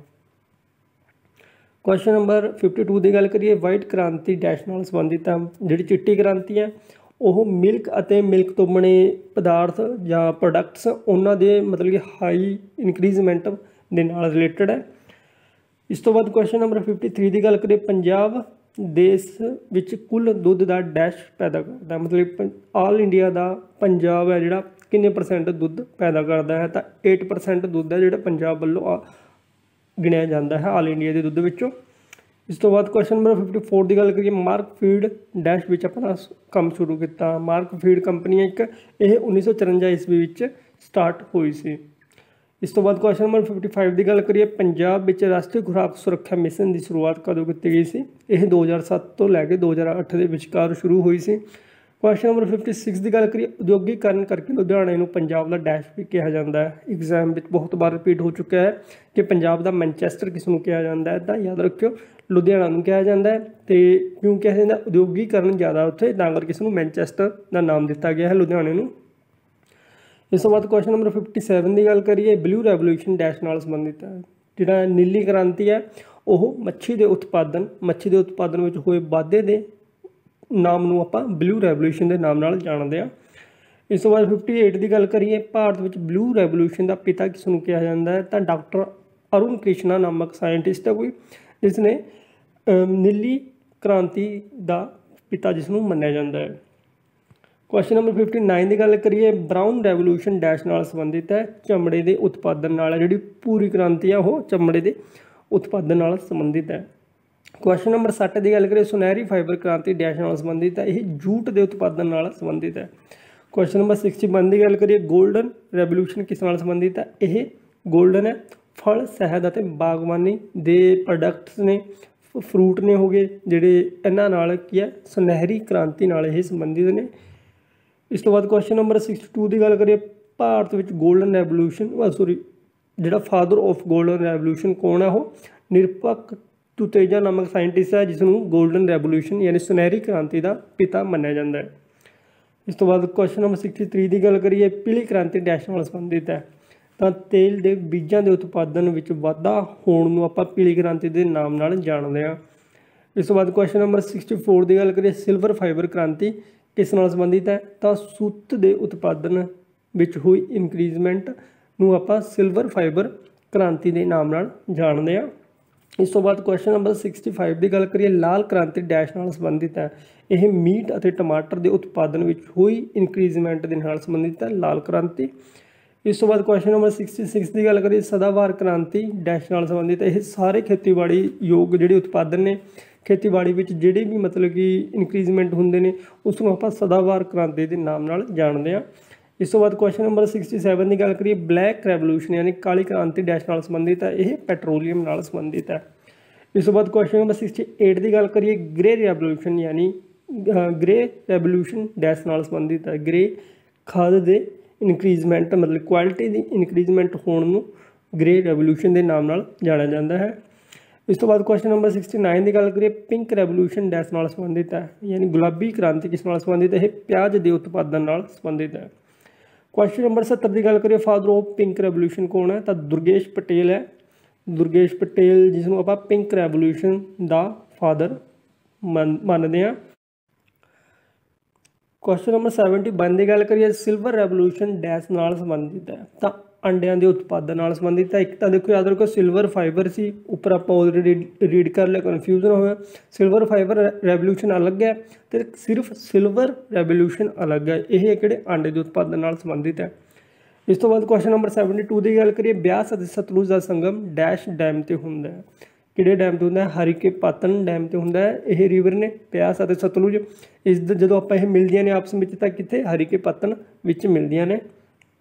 ਕੁਐਸਚਨ ਨੰਬਰ 52 ਦੀ ਗੱਲ ਕਰੀਏ, ਵਾਈਟ ਕ੍ਰਾਂਤੀ ਡੈਸ਼ ਨਾਲ ਸੰਬੰਧਿਤ ਹੈ। ਜਿਹੜੀ ਚਿੱਟੀ ਕ੍ਰਾਂਤੀ ਹੈ ਉਹ ਮਿਲਕ ਅਤੇ ਮਿਲਕ ਤੋਂ ਬਣੇ ਪਦਾਰਥ ਜਾਂ ਪ੍ਰੋਡਕਟਸ ਉਹਨਾਂ ਦੇ ਮਤਲਬ ਕਿ ਹਾਈ ਇਨਕਰੀਜ਼ਮੈਂਟ ਦੇ ਨਾਲ ਰਿਲੇਟਡ ਹੈ। ਇਸ ਤੋਂ ਬਾਅਦ ਕੁਐਸਚਨ ਨੰਬਰ 53 ਦੀ ਗੱਲ ਕਰੀਏ, ਪੰਜਾਬ ਦੇਸ਼ ਵਿੱਚ ਕੁੱਲ ਦੁੱਧ ਦਾ ਡੈਸ਼ ਪੈਦਾ ਕਰਦਾ, ਮਤਲਬ ਆਲ ਇੰਡੀਆ ਦਾ ਪੰਜਾਬ ਹੈ ਜਿਹੜਾ ਕਿੰਨੇ % ਦੁੱਧ ਪੈਦਾ ਕਰਦਾ ਹੈ? ਤਾਂ 8% ਦੁੱਧ ਹੈ ਜਿਹੜਾ ਪੰਜਾਬ ਵੱਲੋਂ ਗਿਣਿਆ ਜਾਂਦਾ ਹੈ ਆਲ ਇੰਡੀਆ ਦੇ ਦੁੱਧ ਵਿੱਚੋਂ। ਇਸ ਤੋਂ ਬਾਅਦ ਕੁਐਸਚਨ ਨੰਬਰ 54 ਦੀ ਗੱਲ ਕਰੀਏ, ਮਾਰਕ ਫੀਡ ਡੈਸ਼ ਵਿੱਚ ਆਪਣਾ ਕੰਮ ਸ਼ੁਰੂ ਕੀਤਾ। ਮਾਰਕ ਫੀਡ ਕੰਪਨੀ ਇੱਕ, ਇਹ 1954 ਈਸਵੀ ਵਿੱਚ ਸਟਾਰਟ ਹੋਈ ਸੀ। ਇਸ ਤੋਂ ਬਾਅਦ ਕੁਐਸਚਨ ਨੰਬਰ 55 ਦੀ ਗੱਲ ਕਰੀਏ, ਪੰਜਾਬ ਵਿੱਚ ਰਾਸ਼ਟਰੀ ਖੁਰਾਕ ਸੁਰੱਖਿਆ ਮਿਸ਼ਨ ਦੀ ਸ਼ੁਰੂਆਤ ਕਦੋਂ ਕੀਤੀ ਗਈ ਸੀ? ਇਹ 2007 ਤੋਂ ਲੈ ਕੇ 2008 ਦੇ ਵਿਚਕਾਰ ਸ਼ੁਰੂ ਹੋਈ ਸੀ। ਕੁਐਸਚਨ ਨੰਬਰ 56 ਦੀ ਗੱਲ ਕਰੀਏ, ਉਦਯੋਗੀਕਰਨ ਕਰਕੇ ਲੁਧਿਆਣੇ ਨੂੰ ਪੰਜਾਬ ਦਾ ਡੈਸ਼ ਵੀ ਕਿਹਾ ਜਾਂਦਾ ਹੈ। ਐਗਜ਼ਾਮ ਵਿੱਚ ਬਹੁਤ ਵਾਰ ਰਿਪੀਟ ਹੋ ਚੁੱਕਿਆ ਹੈ ਕਿ ਪੰਜਾਬ ਦਾ ਮੈਨਚੈਸਟਰ ਕਿਸ ਨੂੰ ਕਿਹਾ ਜਾਂਦਾ ਹੈ? ਤਾਂ ਯਾਦ ਰੱਖਿਓ ਲੁਧਿਆਣਾ ਨੂੰ ਕਿਹਾ ਜਾਂਦਾ ਹੈ। ਅਤੇ ਕਿਉਂ ਕਿਹਾ ਜਾਂਦਾ? ਉਦਯੋਗੀਕਰਨ ਜ਼ਿਆਦਾ ਉੱਥੇ, ਤਾਂ ਕਰਕੇ ਇਸ ਨੂੰ ਮੈਨਚੈਸਟਰ ਦਾ ਨਾਮ ਦਿੱਤਾ ਗਿਆ ਹੈ ਲੁਧਿਆਣੇ ਨੂੰ। ਇਸ ਤੋਂ ਬਾਅਦ ਕੁਐਸਚਨ ਨੰਬਰ 57 ਦੀ ਗੱਲ ਕਰੀਏ, ਬਲੂ ਰੈਵੋਲੂਸ਼ਨ ਡੈਸ਼ ਨਾਲ ਸੰਬੰਧਿਤ ਹੈ। ਜਿਹੜਾ ਨੀਲੀ ਕ੍ਰਾਂਤੀ ਹੈ ਉਹ ਮੱਛੀ ਦੇ ਉਤਪਾਦਨ ਵਿੱਚ ਹੋਏ ਵਾਧੇ ਦੇ ਨਾਮ ਨੂੰ ਆਪਾਂ ਬਲੂ ਰੈਵੋਲੂਸ਼ਨ ਦੇ ਨਾਮ ਨਾਲ ਜਾਣਦੇ ਹਾਂ। ਇਸ ਤੋਂ ਬਾਅਦ 58 ਦੀ ਗੱਲ ਕਰੀਏ, ਭਾਰਤ ਵਿੱਚ ਬਲੂ ਰੈਵੋਲੂਸ਼ਨ ਦਾ ਪਿਤਾ ਕਿਸ ਨੂੰ ਕਿਹਾ ਜਾਂਦਾ ਹੈ? ਤਾਂ ਡਾਕਟਰ ਅਰੁਣ ਕ੍ਰਿਸ਼ਨਾ ਨਾਮਕ ਸਾਇੰਟਿਸਟ ਹੈ ਕੋਈ, ਜਿਸ ਨੇ ਨੀਲੀ ਕ੍ਰਾਂਤੀ ਦਾ ਪਿਤਾ ਜਿਸ ਨੂੰ ਮੰਨਿਆ ਜਾਂਦਾ ਹੈ। ਕੁਐਸਚਨ ਨੰਬਰ 59 ਦੀ ਗੱਲ ਕਰੀਏ, ਬਰਾਊਨ ਰੈਵੋਲੂਸ਼ਨ ਡੈਸ਼ ਨਾਲ ਸੰਬੰਧਿਤ ਹੈ। ਚਮੜੇ ਦੇ ਉਤਪਾਦਨ ਨਾਲ, ਜਿਹੜੀ ਪੂਰੀ ਕ੍ਰਾਂਤੀ ਆ ਉਹ ਚਮੜੇ ਦੇ ਉਤਪਾਦਨ ਨਾਲ ਸੰਬੰਧਿਤ ਹੈ। ਕੁਐਸਚਨ ਨੰਬਰ 60 ਦੀ ਗੱਲ ਕਰੀਏ, ਸੁਨਹਿਰੀ ਫਾਈਬਰ ਕ੍ਰਾਂਤੀ ਡੈਸ਼ ਨਾਲ ਸੰਬੰਧਿਤ ਹੈ। ਇਹ ਜੂਟ ਦੇ ਉਤਪਾਦਨ ਨਾਲ ਸੰਬੰਧਿਤ ਹੈ। ਕੁਐਸਚਨ ਨੰਬਰ 61 ਦੀ ਗੱਲ ਕਰੀਏ, ਗੋਲਡਨ ਰੈਵੋਲੂਸ਼ਨ ਕਿਸ ਨਾਲ ਸੰਬੰਧਿਤ ਹੈ? ਇਹ ਗੋਲਡਨ ਹੈ, ਫਲ, ਸ਼ਹਿਦ ਅਤੇ ਬਾਗਬਾਨੀ ਦੇ ਪ੍ਰੋਡਕਟਸ ਨੇ, ਫਰੂਟ ਨੇ ਹੋ ਗਏ ਜਿਹੜੇ, ਇਹਨਾਂ ਨਾਲ ਕੀ ਹੈ ਸੁਨਹਿਰੀ ਕ੍ਰਾਂਤੀ ਨਾਲ ਇਹ ਸੰਬੰਧਿਤ ਨੇ। ਇਸ ਤੋਂ ਬਾਅਦ ਕੁਐਸਚਨ ਨੰਬਰ 62 ਦੀ ਗੱਲ ਕਰੀਏ, ਭਾਰਤ ਵਿੱਚ ਗੋਲਡਨ ਰੈਵੋਲੂਸ਼ਨ ਜਿਹੜਾ ਫਾਦਰ ਆਫ ਗੋਲਡਨ ਰੈਵੋਲੂਸ਼ਨ ਕੌਣ ਹੈ? ਉਹ ਨਿਰਪੱਖ ਤੁਤੇਜਾ ਨਾਮਕ ਸਾਇੰਟਿਸਟ ਹੈ ਜਿਸ ਨੂੰ ਗੋਲਡਨ ਰੈਵੋਲੂਸ਼ਨ ਯਾਨੀ ਸੁਨਹਿਰੀ ਕ੍ਰਾਂਤੀ ਦਾ ਪਿਤਾ ਮੰਨਿਆ ਜਾਂਦਾ ਹੈ। ਇਸ ਤੋਂ ਬਾਅਦ ਕੁਐਸਚਨ ਨੰਬਰ 63 ਦੀ ਗੱਲ ਕਰੀਏ, ਪੀਲੀ ਕ੍ਰਾਂਤੀ ਡੈਸ਼ ਨਾਲ ਸੰਬੰਧਿਤ ਹੈ। ਤਾਂ ਤੇਲ ਦੇ ਬੀਜਾਂ ਦੇ ਉਤਪਾਦਨ ਵਿੱਚ ਵਾਧਾ ਹੋਣ ਨੂੰ ਆਪਾਂ ਪੀਲੀ ਕ੍ਰਾਂਤੀ ਦੇ ਨਾਮ ਨਾਲ ਜਾਣਦੇ ਹਾਂ। ਇਸ ਤੋਂ ਬਾਅਦ ਕੁਐਸਚਨ ਨੰਬਰ 64 ਦੀ ਗੱਲ ਕਰੀਏ, ਸਿਲਵਰ ਫਾਈਬਰ ਕ੍ਰਾਂਤੀ ਕਿਸ ਨਾਲ ਸੰਬੰਧਿਤ ਹੈ? ਤਾਂ ਸੂਤ ਦੇ ਉਤਪਾਦਨ ਵਿੱਚ ਹੋਈ ਇਨਕਰੀਜ਼ਮੈਂਟ ਨੂੰ ਆਪਾਂ ਸਿਲਵਰ ਫਾਈਬਰ ਕ੍ਰਾਂਤੀ ਦੇ ਨਾਮ ਨਾਲ ਜਾਣਦੇ ਹਾਂ। ਇਸ ਤੋਂ ਬਾਅਦ ਕੁਐਸਚਨ ਨੰਬਰ 65 ਦੀ ਗੱਲ ਕਰੀਏ, ਲਾਲ ਕ੍ਰਾਂਤੀ ਡੈਸ਼ ਨਾਲ ਸੰਬੰਧਿਤ ਹੈ। ਇਹ ਮੀਟ ਅਤੇ ਟਮਾਟਰ ਦੇ ਉਤਪਾਦਨ ਵਿੱਚ ਹੋਈ ਇਨਕਰੀਜ਼ਮੈਂਟ ਦੇ ਨਾਲ ਸੰਬੰਧਿਤ ਹੈ ਲਾਲ ਕ੍ਰਾਂਤੀ। ਇਸ ਤੋਂ ਬਾਅਦ ਕੁਐਸਚਨ ਨੰਬਰ 66 ਦੀ ਗੱਲ ਕਰੀਏ, ਸਦਾਬਹਾਰ ਕ੍ਰਾਂਤੀ ਡੈਸ਼ ਨਾਲ ਸੰਬੰਧਿਤ ਹੈ। ਇਹ ਸਾਰੇ ਖੇਤੀਬਾੜੀ ਯੋਗ ਜਿਹੜੇ ਉਤਪਾਦਨ ਨੇ, ਖੇਤੀਬਾੜੀ ਵਿੱਚ ਜਿਹੜੇ ਵੀ ਮਤਲਬ ਕਿ ਇਨਕਰੀਜ਼ਮੈਂਟ ਹੁੰਦੇ ਨੇ ਉਸ ਨੂੰ ਆਪਾਂ ਸਦਾਬਹਾਰ ਕ੍ਰਾਂਤੀ ਦੇ ਨਾਮ ਨਾਲ ਜਾਣਦੇ ਹਾਂ। ਇਸ ਤੋਂ ਬਾਅਦ ਕੁਐਸਚਨ ਨੰਬਰ 67 ਦੀ ਗੱਲ ਕਰੀਏ, ਬਲੈਕ ਰੈਵੋਲੂਸ਼ਨ ਯਾਨੀ ਕਾਲੀ ਕ੍ਰਾਂਤੀ ਡੈਸ਼ ਨਾਲ ਸੰਬੰਧਿਤ ਹੈ। ਇਹ ਪੈਟਰੋਲੀਅਮ ਨਾਲ ਸੰਬੰਧਿਤ ਹੈ। ਇਸ ਤੋਂ ਬਾਅਦ ਕੁਐਸਚਨ ਨੰਬਰ 68 ਦੀ ਗੱਲ ਕਰੀਏ, ਗ੍ਰੇ ਰੈਵੋਲੂਸ਼ਨ ਯਾਨੀ ਗ੍ਰੇ ਰੈਵੋਲੂਸ਼ਨ ਡੈਸ਼ ਨਾਲ ਸੰਬੰਧਿਤ ਹੈ। ਗ੍ਰੇ ਖਾਦ ਦੇ ਇਨਕਰੀਜ਼ਮੈਂਟ ਮਤਲਬ ਕੁਆਲਿਟੀ ਦੀ ਇਨਕਰੀਜ਼ਮੈਂਟ ਹੋਣ ਨੂੰ ਗ੍ਰੇ ਰੈਵੋਲੂਸ਼ਨ ਦੇ ਨਾਮ ਨਾਲ ਜਾਣਿਆ ਜਾਂਦਾ ਹੈ। ਇਸ ਤੋਂ ਬਾਅਦ ਕੁਐਸਚਨ ਨੰਬਰ 69 ਦੀ ਗੱਲ ਕਰੀਏ, ਪਿੰਕ ਰੈਵੋਲੂਸ਼ਨ ਡੈਸ਼ ਨਾਲ ਸੰਬੰਧਿਤ ਹੈ ਯਾਨੀ ਗੁਲਾਬੀ ਕ੍ਰਾਂਤੀ ਕਿਸ ਨਾਲ ਸੰਬੰਧਿਤ ਹੈ? ਇਹ ਪਿਆਜ਼ ਦੇ ਉਤਪਾਦਨ ਨਾਲ ਸੰਬੰਧਿਤ ਹੈ। ਕੁਐਸਚਨ ਨੰਬਰ 70 ਦੀ ਗੱਲ ਕਰੀਏ, ਫਾਦਰ ਆਫ ਪਿੰਕ ਰੈਵੋਲੂਸ਼ਨ ਕੌਣ ਹੈ? ਤਾਂ ਦੁਰਗੇਸ਼ ਪਟੇਲ ਹੈ। ਦੁਰਗੇਸ਼ ਪਟੇਲ ਜਿਸ ਨੂੰ ਆਪਾਂ ਪਿੰਕ ਰੈਵੋਲੂਸ਼ਨ ਦਾ ਫਾਦਰ ਮੰਨਦੇ ਹਾਂ। ਕੁਐਸਚਨ ਨੰਬਰ 71 ਦੀ ਗੱਲ ਕਰੀਏ, ਸਿਲਵਰ ਰੈਵੋਲੂਸ਼ਨ ਡੈਸ਼ ਨਾਲ ਸੰਬੰਧਿਤ ਹੈ। ਤਾਂ ਅੰਡਿਆਂ ਦੇ ਉਤਪਾਦਨ ਨਾਲ ਸੰਬੰਧਿਤ ਹੈ। ਇੱਕ ਤਾਂ ਦੇਖੋ ਯਾਦ ਰੱਖੋ ਸਿਲਵਰ ਫਾਈਬਰ ਸੀ, ਉੱਪਰ ਆਪਾਂ ਆਲਰੇਡੀ ਰੀਡ ਕਰ ਲਿਆ, ਕਨਫਿਊਜ਼ਨ ਹੋਇਆ। ਸਿਲਵਰ ਫਾਈਬਰ ਰੈਵੋਲੂਸ਼ਨ ਅਲੱਗ ਹੈ ਅਤੇ ਸਿਰਫ ਸਿਲਵਰ ਰੈਵੋਲੂਸ਼ਨ ਅਲੱਗ ਹੈ। ਇਹ ਕਿਹੜੇ ਅੰਡੇ ਦੇ ਉਤਪਾਦਨ ਨਾਲ ਸੰਬੰਧਿਤ ਹੈ। ਇਸ ਤੋਂ ਬਾਅਦ ਕੁਐਸਚਨ ਨੰਬਰ 72 ਦੀ ਗੱਲ ਕਰੀਏ, ਬਿਆਸ ਅਤੇ ਸਤਲੁਜ ਦਾ ਸੰਗਮ ਡੈਸ਼ ਡੈਮ 'ਤੇ ਹੁੰਦਾ ਹੈ। ਕਿਹੜੇ ਡੈਮ 'ਤੇ ਹੁੰਦਾ ਹੈ? ਹਰੀਕੇ ਪਤਨ ਡੈਮ 'ਤੇ ਹੁੰਦਾ ਹੈ। ਇਹ ਰਿਵਰ ਨੇ ਬਿਆਸ ਅਤੇ ਸਤਲੁਜ, ਇਸ ਜਦੋਂ ਆਪਾਂ ਇਹ ਮਿਲਦੀਆਂ ਨੇ ਆਪਸ ਵਿੱਚ ਤਾਂ ਕਿੱਥੇ? ਹਰੀਕੇ ਪਤਨ ਵਿੱਚ ਮਿਲਦੀਆਂ ਨੇ।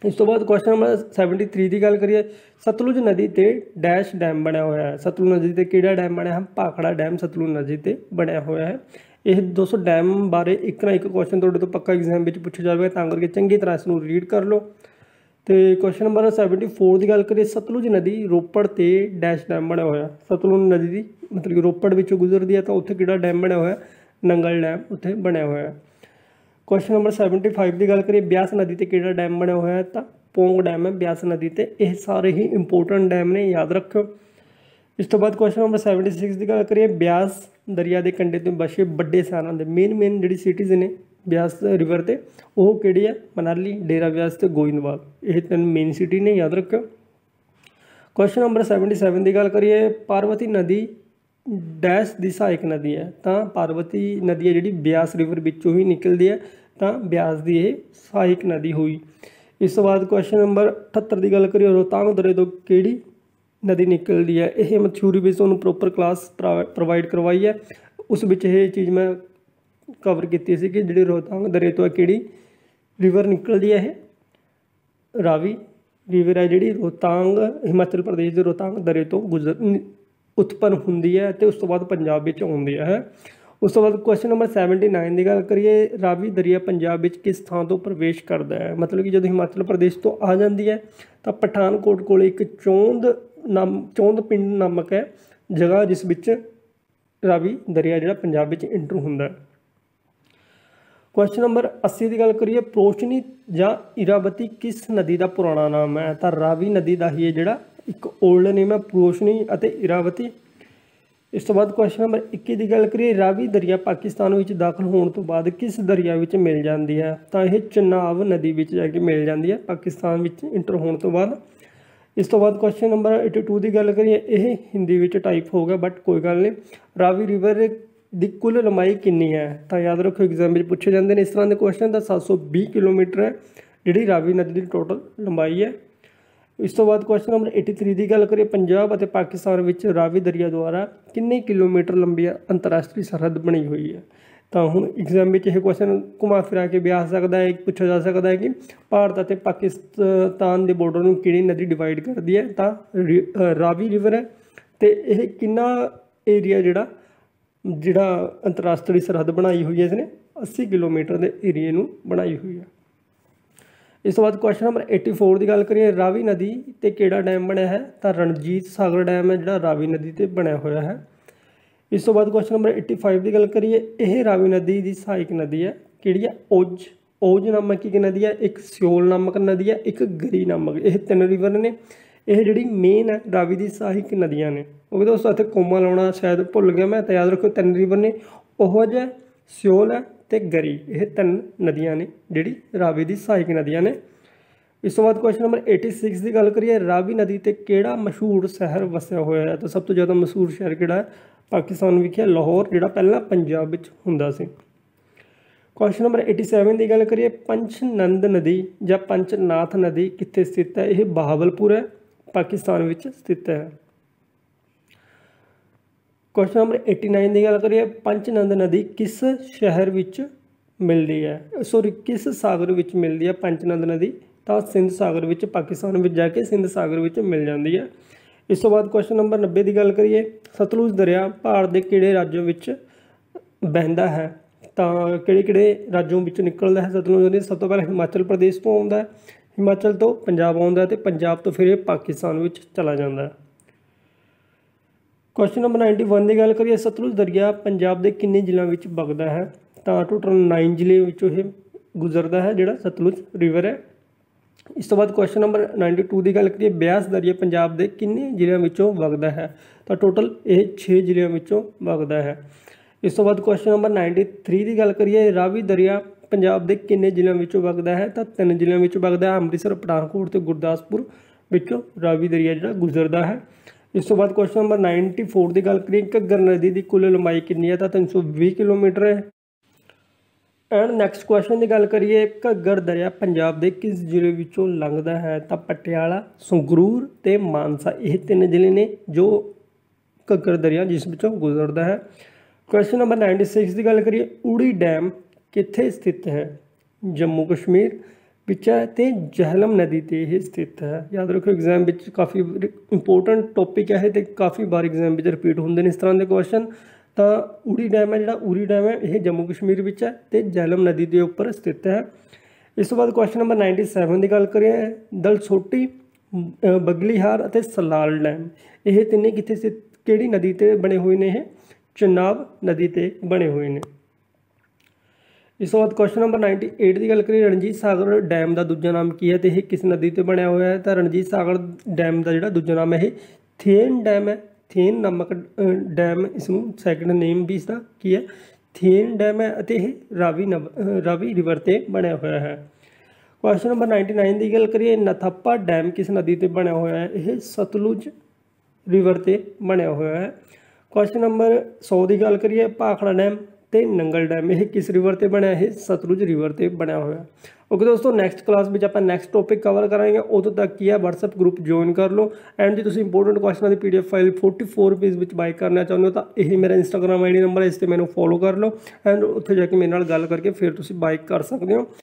इस तो बाद क्वेश्चन नंबर 73 की गल करिए, सतलुज नदी ते डैश डैम बनया हुआ है। सतलुज नदी ते किहड़ा डैम बनया है? भाखड़ा डैम सतलुज नदी ते बनया हुआ है। यह दोस्तों डैम बारे एक ना एक क्वेश्चन तुहाडे तो पक्का एग्जाम में पूछा जाएगा, तां करके चंगी तरह इसनूं रीड कर लो। तो क्वेश्चन नंबर 74 की गल करिए, सतलुज नदी रोपड़ ते डैश डैम बनया हुआ है। सतलुज नदी की मतलब कि रोपड़ विचों गुजरती है, तो उत्थे किहड़ा डैम बनया हुआ है? नंगल डैम उत्थे बनया हुआ है। क्वेश्चन नंबर 75 की गल करिए, ब्यास नदी ते किहड़ा डैम बनया हुआ है? तो पोंग डैम है ब्यास नदी ते। यह सारे ही इंपोर्टेंट डैम ने, याद रखो। इस तो बाद क्वेश्चन नंबर 76 की गल करिए, ब्यास दरिया के कंढे तो बसे बड़े शहरों के मेन जी सिटीज़ ने ब्यास रिवर ते, वो किहड़ी है? मनाली, डेरा ब्यास ते गोइंदवाल। ये 3 मेन सिटी ने, याद रखो। क्वेश्चन नंबर 77 की गल करिए, पार्वती नदी डैश दी सहायक नदी है। तो पार्वती नदी है जी ब्यास रिवर विचों ही निकलती है, तो ब्यास की यह सहायक नदी हुई। इस तो बाद क्वेश्चन नंबर 78 की गल करिए, रोहतांग दरे तो किहड़ी नदी निकलती है? यह मैं थ्योरी विच तुहानूं प्रॉपर क्लास प्रोवाइड करवाई है, उस विच यह चीज़ मैं कवर की सी कि जिहड़ी रोहतांग दरे तो किहड़ी रिवर निकलती है? यह रावी रिवर है जी रोहतांग, हिमाचल प्रदेश के रोहतांग दरे तो उत्पन्न होंदी है, तो उस तो बाद पंजाब विच आउंदी है। उस तो बाद क्वेश्चन नंबर 79 की गल करिए, रावी दरिया पंजाब विच किस थां तो प्रवेश करता है? मतलब कि जो हिमाचल प्रदेश तो आ जाती है, तो पठानकोट कोल एक चौंद पिंड नामक है जगह, जिस विच रावी दरिया जिहड़ा पंजाब विच इंटर हुंदा है। क्वेश्चन नंबर 80 की गल करिए, प्रोशनी या इरावती किस नदी का पुराना नाम है? तो रावी नदी का ही जिहड़ा एक ओल्ड नेम है प्रोशनी और इरावती। इस तो बाद क्वेश्चन नंबर 21 की गल करिए, रावी दरिया पाकिस्तान में दाखिल होने तो बाद किस दरिया में मिल जाती है? तो यह चनाब नदी में जाके मिल जाती है पाकिस्तान में इंटर होने तो बाद। इस तो बाद क्वेश्चन नंबर 82 की गल करिए, यह हिंदी में टाइप हो गया बट कोई गल नहीं। रावी रिवर की कुल लंबाई कितनी है? तो याद रखो एग्जाम में पूछे जाते हैं इस तरह के क्वेश्चन। तो 720 किलोमीटर है जी रावी नदी की टोटल लंबाई है। इस तो बाद क्वेश्चन नंबर 83 की गल करिए, पंजाब और पाकिस्तान में रावी दरिया द्वारा कितने किलोमीटर लंबी अंतरराष्ट्रीय सरहद बनी हुई है? तो हुण एग्जाम में यह क्वेश्चन घुमा फिरा के भी आ सकता है, पूछा जा सकता है कि भारत और पाकिस्तान के बॉर्डर में किहड़ी नदी डिवाइड करती है? तो रावी रिवर है। तो यह कितना एरिया जिहड़ा अंतरराष्ट्रीय सरहद बनाई हुई है, इसने 80 किलोमीटर के एरिए में बनाई हुई है। इस तो बाद क्वेश्चन नंबर 84 की गल करिए, रावी नदी ते किहड़ा डैम बनया है? तो रणजीत सागर डैम है जिहड़ा रावी नदी ते बनया हुआ है। इस तो बाद क्वेश्चन नंबर 85 की गल करिए, यह रावी नदी की सहायक नदी है किहड़ी है? ओज नामक एक नदी है, एक सियोल नामक नदी है, एक गरी नामक। यह 3 रिवर ने, यह जी मेन है रावी की सहायक नदियाँ ने। ओके दोस्तों, इत्थे कोमा लाना शायद भुल गया मैं, तो याद रखो 3 रिवर ने, ओज है, सियोल है तो गरी। यह 3 नदियाँ ने जिहड़ी रावी की सहायक नदियाँ ने। इस तो बाद क्वेश्चन नंबर 86 की गल करिए, रावी नदी ते किहड़ा मशहूर शहर वसिया होया है? तो सब तो ज़्यादा मशहूर शहर किहड़ा है? पाकिस्तान विखे लाहौर, जिहड़ा पहला पंजाब विच हुंदा सी। क्वेश्चन नंबर 87 की गल करिए, पंचनंद नदी या पंचनाथ नदी कित्थे स्थित है? यह बहावलपुर है, पाकिस्तान विच स्थित है। क्वेश्चन नंबर 89 की गल करिए, पंचनंद नदी किस शहर विच मिलती है? सॉरी, किस सागर विच मिलती है पंचनंद नदी? तो सिंध सागर विच, पाकिस्तान में जाके सिंध सागर विच मिल जाती है। इस तो बाद क्वेश्चन नंबर 90 की गल करिए, सतलुज दरिया भारत के किहड़े राज्यों विच बहता है? तो किहड़े राज्यों विच निकलता है सतलुज नदी? सब तो पहले हिमाचल प्रदेश तो आता है, हिमाचल तो पंजाब आता है, तो पंजाब तो फिर पाकिस्तान विच चला जाता है। क्वेश्चन नंबर 91 की गल करिए, सतलुज दरिया पंजाब के किन्ने जिलों में वगदा है? तो टोटल 9 जिले विचों यह गुजरता है जिहड़ा सतलुज रिवर है। इस तो बाद क्वेश्चन नंबर 92 की गल करिए, ब्यास दरिया पंजाब के किन्ने जिलों विचों वगदा है? तो टोटल यह 6 जिलों विचों वगदा है। इस तो बाद क्वेश्चन नंबर 93 की गल करिए, रावी दरिया पंजाब के किन्ने जिलों विचों वगदा है? तो 3 जिलों विचों वगदा है, अमृतसर, पठानकोट तो गुरदासपुर विचों रावी दरिया जिहड़ा गुजरता है। इस तो बाद क्वेश्चन नंबर 94 की गल करिए, घग्गर नदी की कुल लंबाई कितनी है? तो 320 किलोमीटर है। एंड नैक्सट क्वेश्चन की गल करिए, घग्गर दरिया पंजाब के किस जिले विचों लंघदा है? तो पटियाला, संगरूर ते मानसा, यह 3 जिले ने जो घग्गर दरिया जिस विचों गुजरता है। क्वेश्चन नंबर 96 की गल करिए, उड़ी डैम कित्थे स्थित है? जम्मू कश्मीर, ਵਿੱਚ ਹੈ ਤੇ ਜਹਿਲਮ ਨਦੀ ਤੇ ਇਹ ਸਥਿਤ ਹੈ। ਯਾਦ ਰੱਖੋ ਐਗਜ਼ਾਮ ਵਿੱਚ ਕਾਫੀ ਇੰਪੋਰਟੈਂਟ ਟੌਪਿਕ ਹੈ ਤੇ ਕਾਫੀ ਵਾਰ ਐਗਜ਼ਾਮ ਵਿੱਚ ਰਿਪੀਟ ਹੁੰਦੇ ਨੇ ਇਸ ਤਰ੍ਹਾਂ ਦੇ ਕੁਐਸਚਨ। ਤਾਂ ਉੜੀ ਡੈਮ ਹੈ, ਜਿਹੜਾ ਉਰੀ ਡੈਮ ਹੈ ਇਹ ਜੰਮੂ ਕਸ਼ਮੀਰ ਵਿੱਚ ਹੈ ਤੇ ਜਹਿਲਮ ਨਦੀ ਦੇ ਉੱਪਰ ਸਥਿਤ ਹੈ। ਇਸ ਤੋਂ ਬਾਅਦ ਕੁਐਸਚਨ ਨੰਬਰ 97 ਦੀ ਗੱਲ ਕਰੀਏ, ਦਲਛੋਟੀ, ਬਗਲੀਹਾਰ ਅਤੇ ਸਲਾਲ ਡੈਮ ਇਹ ਤਿੰਨੇ ਕਿੱਥੇ ਸਥਿਤ, ਕਿਹੜੀ ਨਦੀ ਤੇ ਬਣੇ ਹੋਏ ਨੇ? ਇਹ ਚਨਾਬ ਨਦੀ ਤੇ ਬਣੇ ਹੋਏ ਨੇ। ਇਸ ਤੋਂ ਬਾਅਦ ਕੁਐਸਚਨ ਨੰਬਰ 98 ਦੀ ਗੱਲ ਕਰੀਏ, ਰਣਜੀਤ ਸਾਗਰ ਡੈਮ ਦਾ ਦੂਜਾ ਨਾਮ ਕੀ ਹੈ ਤੇ ਇਹ ਕਿਸ ਨਦੀ ਤੇ ਬਣਿਆ ਹੋਇਆ ਹੈ? ਤਾਂ ਰਣਜੀਤ ਸਾਗਰ ਡੈਮ ਦਾ ਜਿਹੜਾ ਦੂਜਾ ਨਾਮ ਹੈ ਇਹ ਥੇਨ ਡੈਮ ਹੈ। ਥੇਨ ਨਾਮਕ ਡੈਮ ਇਸਨੂੰ ਸੈਕਿੰਡ ਨੇਮ ਵੀ ਇਸਦਾ ਕੀ ਹੈ? ਥੇਨ ਡੈਮ ਹੈ ਅਤੇ ਇਹ ਰਾਵੀ ਰਿਵਰ ਤੇ ਬਣਿਆ ਹੋਇਆ ਹੈ। ਕੁਐਸਚਨ ਨੰਬਰ 99 ਦੀ ਗੱਲ ਕਰੀਏ, ਨਥੱਪਾ ਡੈਮ ਕਿਸ ਨਦੀ ਤੇ ਬਣਿਆ ਹੋਇਆ ਹੈ? ਇਹ ਸਤਲੁਜ ਰਿਵਰ ਤੇ ਬਣਿਆ ਹੋਇਆ ਹੈ। ਕੁਐਸਚਨ ਨੰਬਰ 100 ਦੀ ਗੱਲ ਕਰੀਏ, ਭਾਖੜਾ ਡੈਮ ਤੇ ਨੰਗਲ ਡੈਮ ਇਹ ਕਿਸ ਰਿਵਰ ਤੇ ਬਣਿਆ? ਇਹ ਸਤਲੁਜ ਰਿਵਰ ਤੇ ਬਣਿਆ ਹੋਇਆ। ਓਕੇ ਦੋਸਤੋ, ਨੈਕਸਟ ਕਲਾਸ ਵਿੱਚ ਆਪਾਂ ਨੈਕਸਟ ਟੌਪਿਕ ਕਵਰ ਕਰਾਂਗੇ। ਉਦੋਂ ਤੱਕ ਕੀ ਹੈ, WhatsApp ਗਰੁੱਪ ਜੁਆਇਨ ਕਰ ਲਓ। ਐਂਡ ਜੇ ਤੁਸੀਂ ਇੰਪੋਰਟੈਂਟ ਕੁਐਸਚਨਾਂ ਦੀ PDF ਫਾਈਲ 44 ਰੁਪਈਸ ਵਿੱਚ ਬਾਈ ਕਰਨਾ ਚਾਹੁੰਦੇ ਹੋ ਤਾਂ ਇਹ ਮੇਰਾ Instagram ID ਨੰਬਰ ਹੈ, ਇਸ ਤੇ ਮੈਨੂੰ ਫੋਲੋ ਕਰ ਲਓ ਐਂਡ ਉੱਥੇ ਜਾ ਕੇ ਮੇਰੇ ਨਾਲ ਗੱਲ ਕਰਕੇ ਫਿਰ ਤੁਸੀਂ ਬਾਈ ਕਰ ਸਕਦੇ ਹੋ।